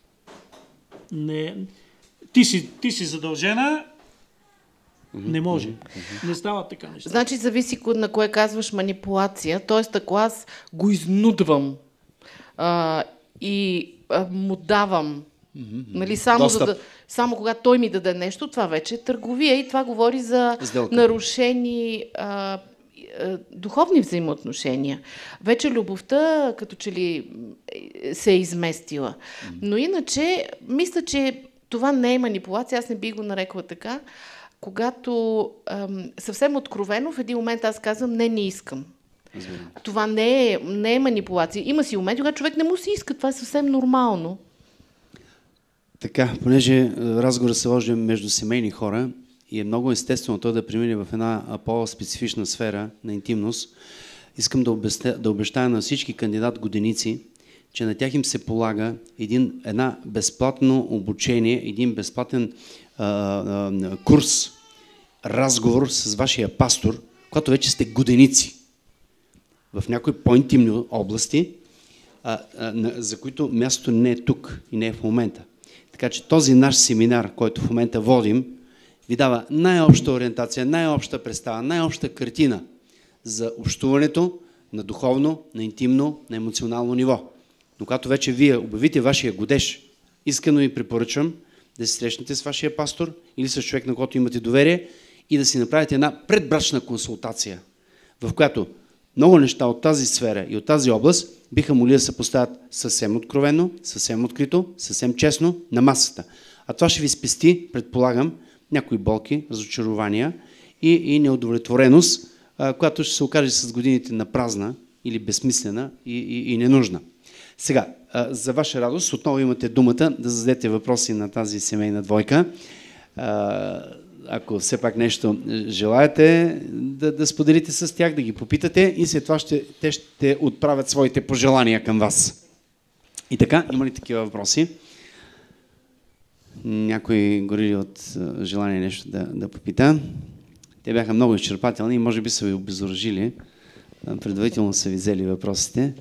не, ти, си, ти си задължена, mm-hmm. не може. Mm-hmm. Не става така неща. Значи зависи на кое казваш манипулация, т.е. ако аз го изнудвам а, и а, му давам, mm-hmm. нали, само, за да, само когато той ми даде нещо, това вече е търговия и това говори за Сделка. нарушени а, духовни взаимоотношения. Вече любовта като че ли се е изместила. Но иначе, мисля, че това не е манипулация, аз не би го нарекла така, когато ам, съвсем откровено в един момент аз казвам не, не искам. Разбирам. Това не е, не е манипулация. Има си моменти, когато човек не му си иска, това е съвсем нормално. Така, понеже разговорът се води между семейни хора, и е много естествено той да премине в една по-специфична сфера на интимност. Искам да, обеща, да обещая на всички кандидат-годеници, че на тях им се полага един, една безплатно обучение, един безплатен а, а, курс, разговор с вашия пастор, когато вече сте годеници в някои по-интимни области, а, а, за които мястото не е тук и не е в момента. Така че този наш семинар, който в момента водим, ви дава най-обща ориентация, най-обща представа, най-обща картина за общуването на духовно, на интимно, на емоционално ниво. Но когато вече вие обявите вашия годеж, искрено ви препоръчвам да се срещнете с вашия пастор или с човек, на който имате доверие и да си направите една предбрачна консултация, в която много неща от тази сфера и от тази област биха могли да се поставят съвсем откровено, съвсем открито, съвсем честно на масата. А това ще ви спести, предполагам, някои болки, разочарования и, и неудовлетвореност, а, която ще се окаже с годините на празна или безсмислена и, и, и ненужна. Сега, а, за ваша радост, отново имате думата да зададете въпроси на тази семейна двойка. А, ако все пак нещо желаете, да, да споделите с тях, да ги попитате и след това ще, те ще отправят своите пожелания към вас. И така, има ли такива въпроси? Някой гори от желание нещо да, да попита. Те бяха много изчерпателни и може би са ви обезоръжили. Предварително са ви взели въпросите.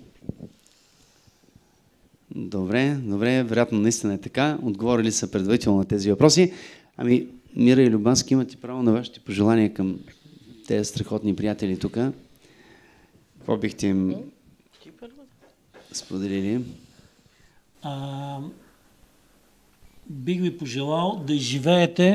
Добре, добре, вероятно наистина е така. Отговорили са предварително на тези въпроси. Ами, Мира и Любански, имате право на вашите пожелания към тези страхотни приятели тук. Какво бихте им споделили? А, бих ви пожелал да живеете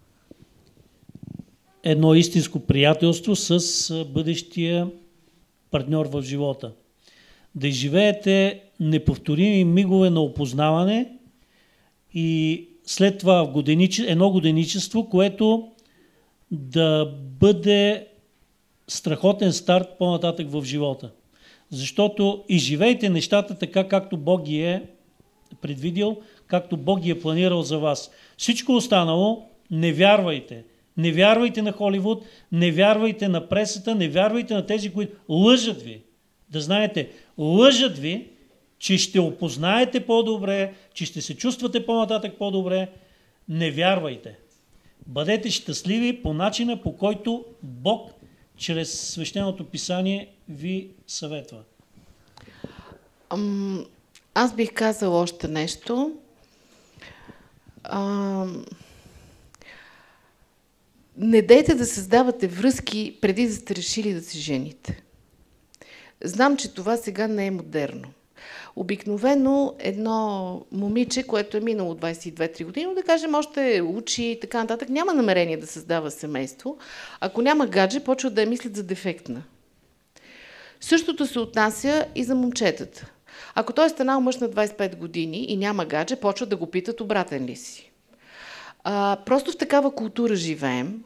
едно истинско приятелство с бъдещия партньор в живота. Да изживеете неповторими мигове на опознаване и след това годениче, едно годеничество, което да бъде страхотен старт по-нататък в живота. Защото изживейте нещата така, както Бог ги е предвидил, както Бог ги е планирал за вас. Всичко останало не вярвайте. Не вярвайте на Холивуд, не вярвайте на пресата, не вярвайте на тези, които лъжат ви. Да знаете, лъжат ви че ще опознаете по-добре, че ще се чувствате по-нататък по-добре. Не вярвайте. Бъдете щастливи по начина, по който Бог чрез свещеното писание ви съветва. Ам, аз бих казал още нещо. Ам, не дейте да създавате връзки преди да сте решили да се жените. Знам, че това сега не е модерно. Обикновено едно момиче, което е минало двайсет и две-три години, да кажем, още учи и така нататък, няма намерение да създава семейство. Ако няма гадже, почва да я мислят за дефектна. Същото се отнася и за момчетата. Ако той е станал мъж на двайсет и пет години и няма гадже, почват да го питат обратен ли си. А, просто в такава култура живеем,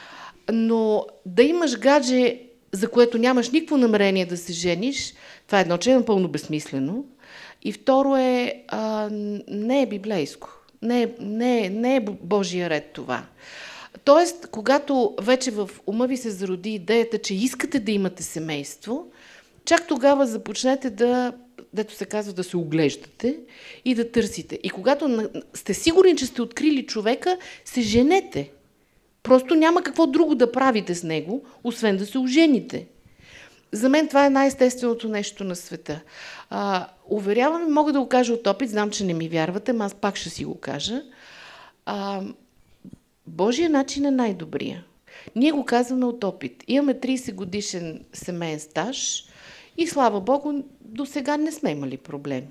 но да имаш гадже, за което нямаш никакво намерение да се жениш, това е едно, че е напълно безсмислено. И второ е, а, не е библейско. Не е, не, е, не е Божия ред това. Тоест, когато вече в ума ви се зароди идеята, че искате да имате семейство, чак тогава започнете да, дето се казва, да се оглеждате и да търсите. И когато сте сигурни, че сте открили човека, се женете. Просто няма какво друго да правите с него, освен да се ожените. За мен това е най-естественото нещо на света. А, уверявам, мога да го кажа от опит, знам, че не ми вярвате, но аз пак ще си го кажа. А, Божия начин е най-добрия. Ние го казваме от опит. Имаме трийсет годишен семейен стаж и слава Богу, до сега не сме имали проблеми.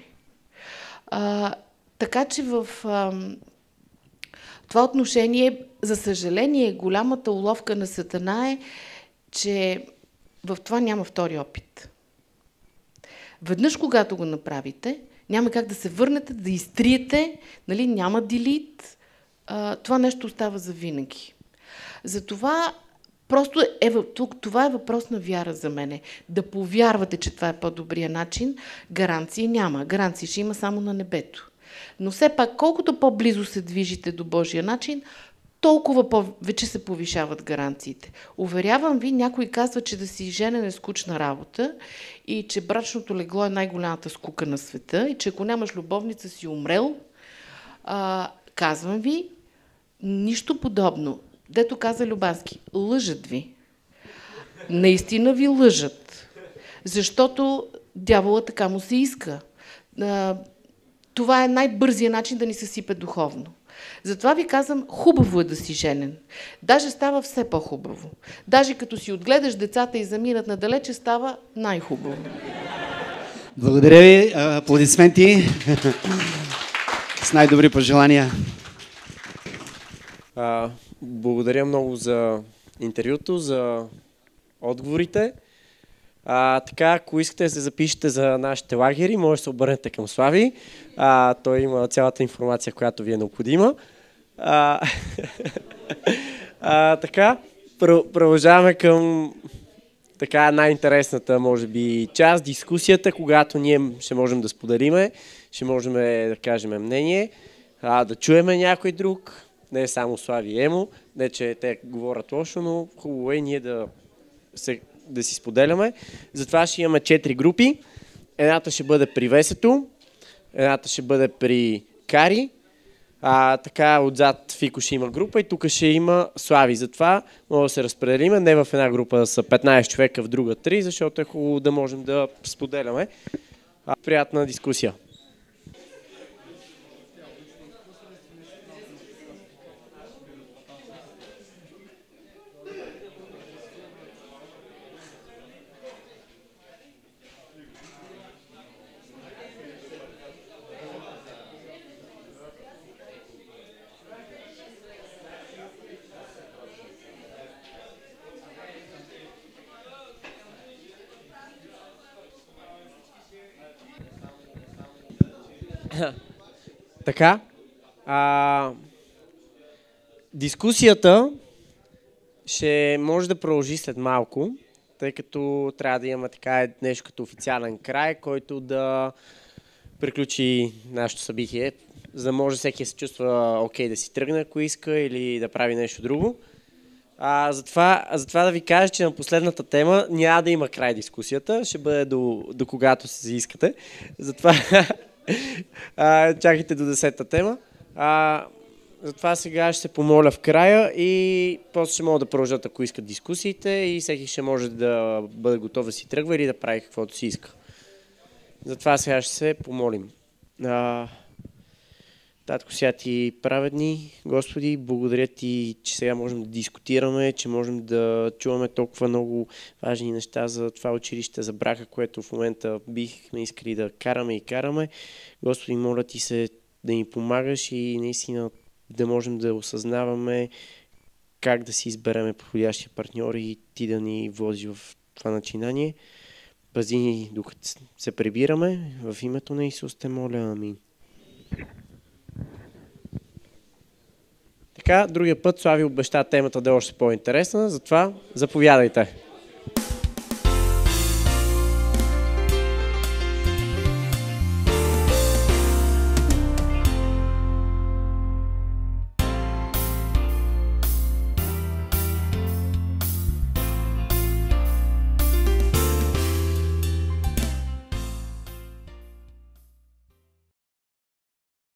А, така че в а, това отношение, за съжаление, голямата уловка на Сатана е, че в това няма втори опит. Веднъж, когато го направите, няма как да се върнете, да изтриете, нали, няма делит, а, това нещо остава за винаги. Затова просто е, тук, това е въпрос на вяра за мене. Да повярвате, че това е по-добрия начин, гаранции няма. Гаранции ще има само на небето. Но все пак, колкото по-близо се движите до Божия начин, толкова повече се повишават гаранциите. Уверявам ви, някой казва, че да си женен е скучна работа и че брачното легло е най-голямата скука на света и че ако нямаш любовница си умрел. А, казвам ви, нищо подобно. Дето каза Любански, лъжат ви. Наистина ви лъжат. Защото дявола така му се иска. А, това е най-бързия начин да ни се сипе духовно. Затова ви казвам, хубаво е да си женен. Даже става все по-хубаво. Даже като си отгледаш децата и заминат надалече, става най-хубаво. Благодаря ви. Аплодисменти. С най-добри пожелания. А, благодаря много за интервюто, за отговорите. А, така, ако искате да се запишете за нашите лагери, може да се обърнете към Слави. А, той има цялата информация, която ви е необходима. А, а, така, продължаваме към така най-интересната, може би, част, дискусията, когато ние ще можем да споделиме, ще можем да кажем мнение, а, да чуеме някой друг, не само Слави и Емо, не че те говорят лошо, но хубаво е ние да се да си споделяме. Затова ще имаме четири групи. Едната ще бъде при Весето, едната ще бъде при Кари, а така отзад Фико ще има група и тук ще има Слави. Затова може да се разпределиме. Не в една група да са петнайсет човека, в друга три, защото е хубаво да можем да споделяме. А, приятна дискусия. Така, а, дискусията ще може да продължи след малко, тъй като трябва да имаме така нещо като официален край, който да приключи нашето събитие, за да може всеки да се чувства окей да си тръгне, ако иска, или да прави нещо друго. А, затова, затова да ви кажа, че на последната тема няма да има край дискусията, ще бъде до, до когато се искате. Затова а, чакайте до десета тема. А, затова сега ще се помоля в края и после ще могат да продължат, ако искат дискусиите, и всеки ще може да бъде готов да си тръгва или да прави каквото си иска. Затова сега ще се помолим. А, Татко святи праведни, Господи, благодаря Ти, че сега можем да дискутираме, че можем да чуваме толкова много важни неща за това училище, за брака, което в момента бихме искали да караме и караме. Господи, моля Ти се да ни помагаш и наистина да можем да осъзнаваме как да си избереме подходящия партньор и Ти да ни вози в това начинание. Пази ни докато се прибираме. В името на Исус те моля. Амин. Така, другия път Слави обеща темата да е още по-интересна, затова заповядайте.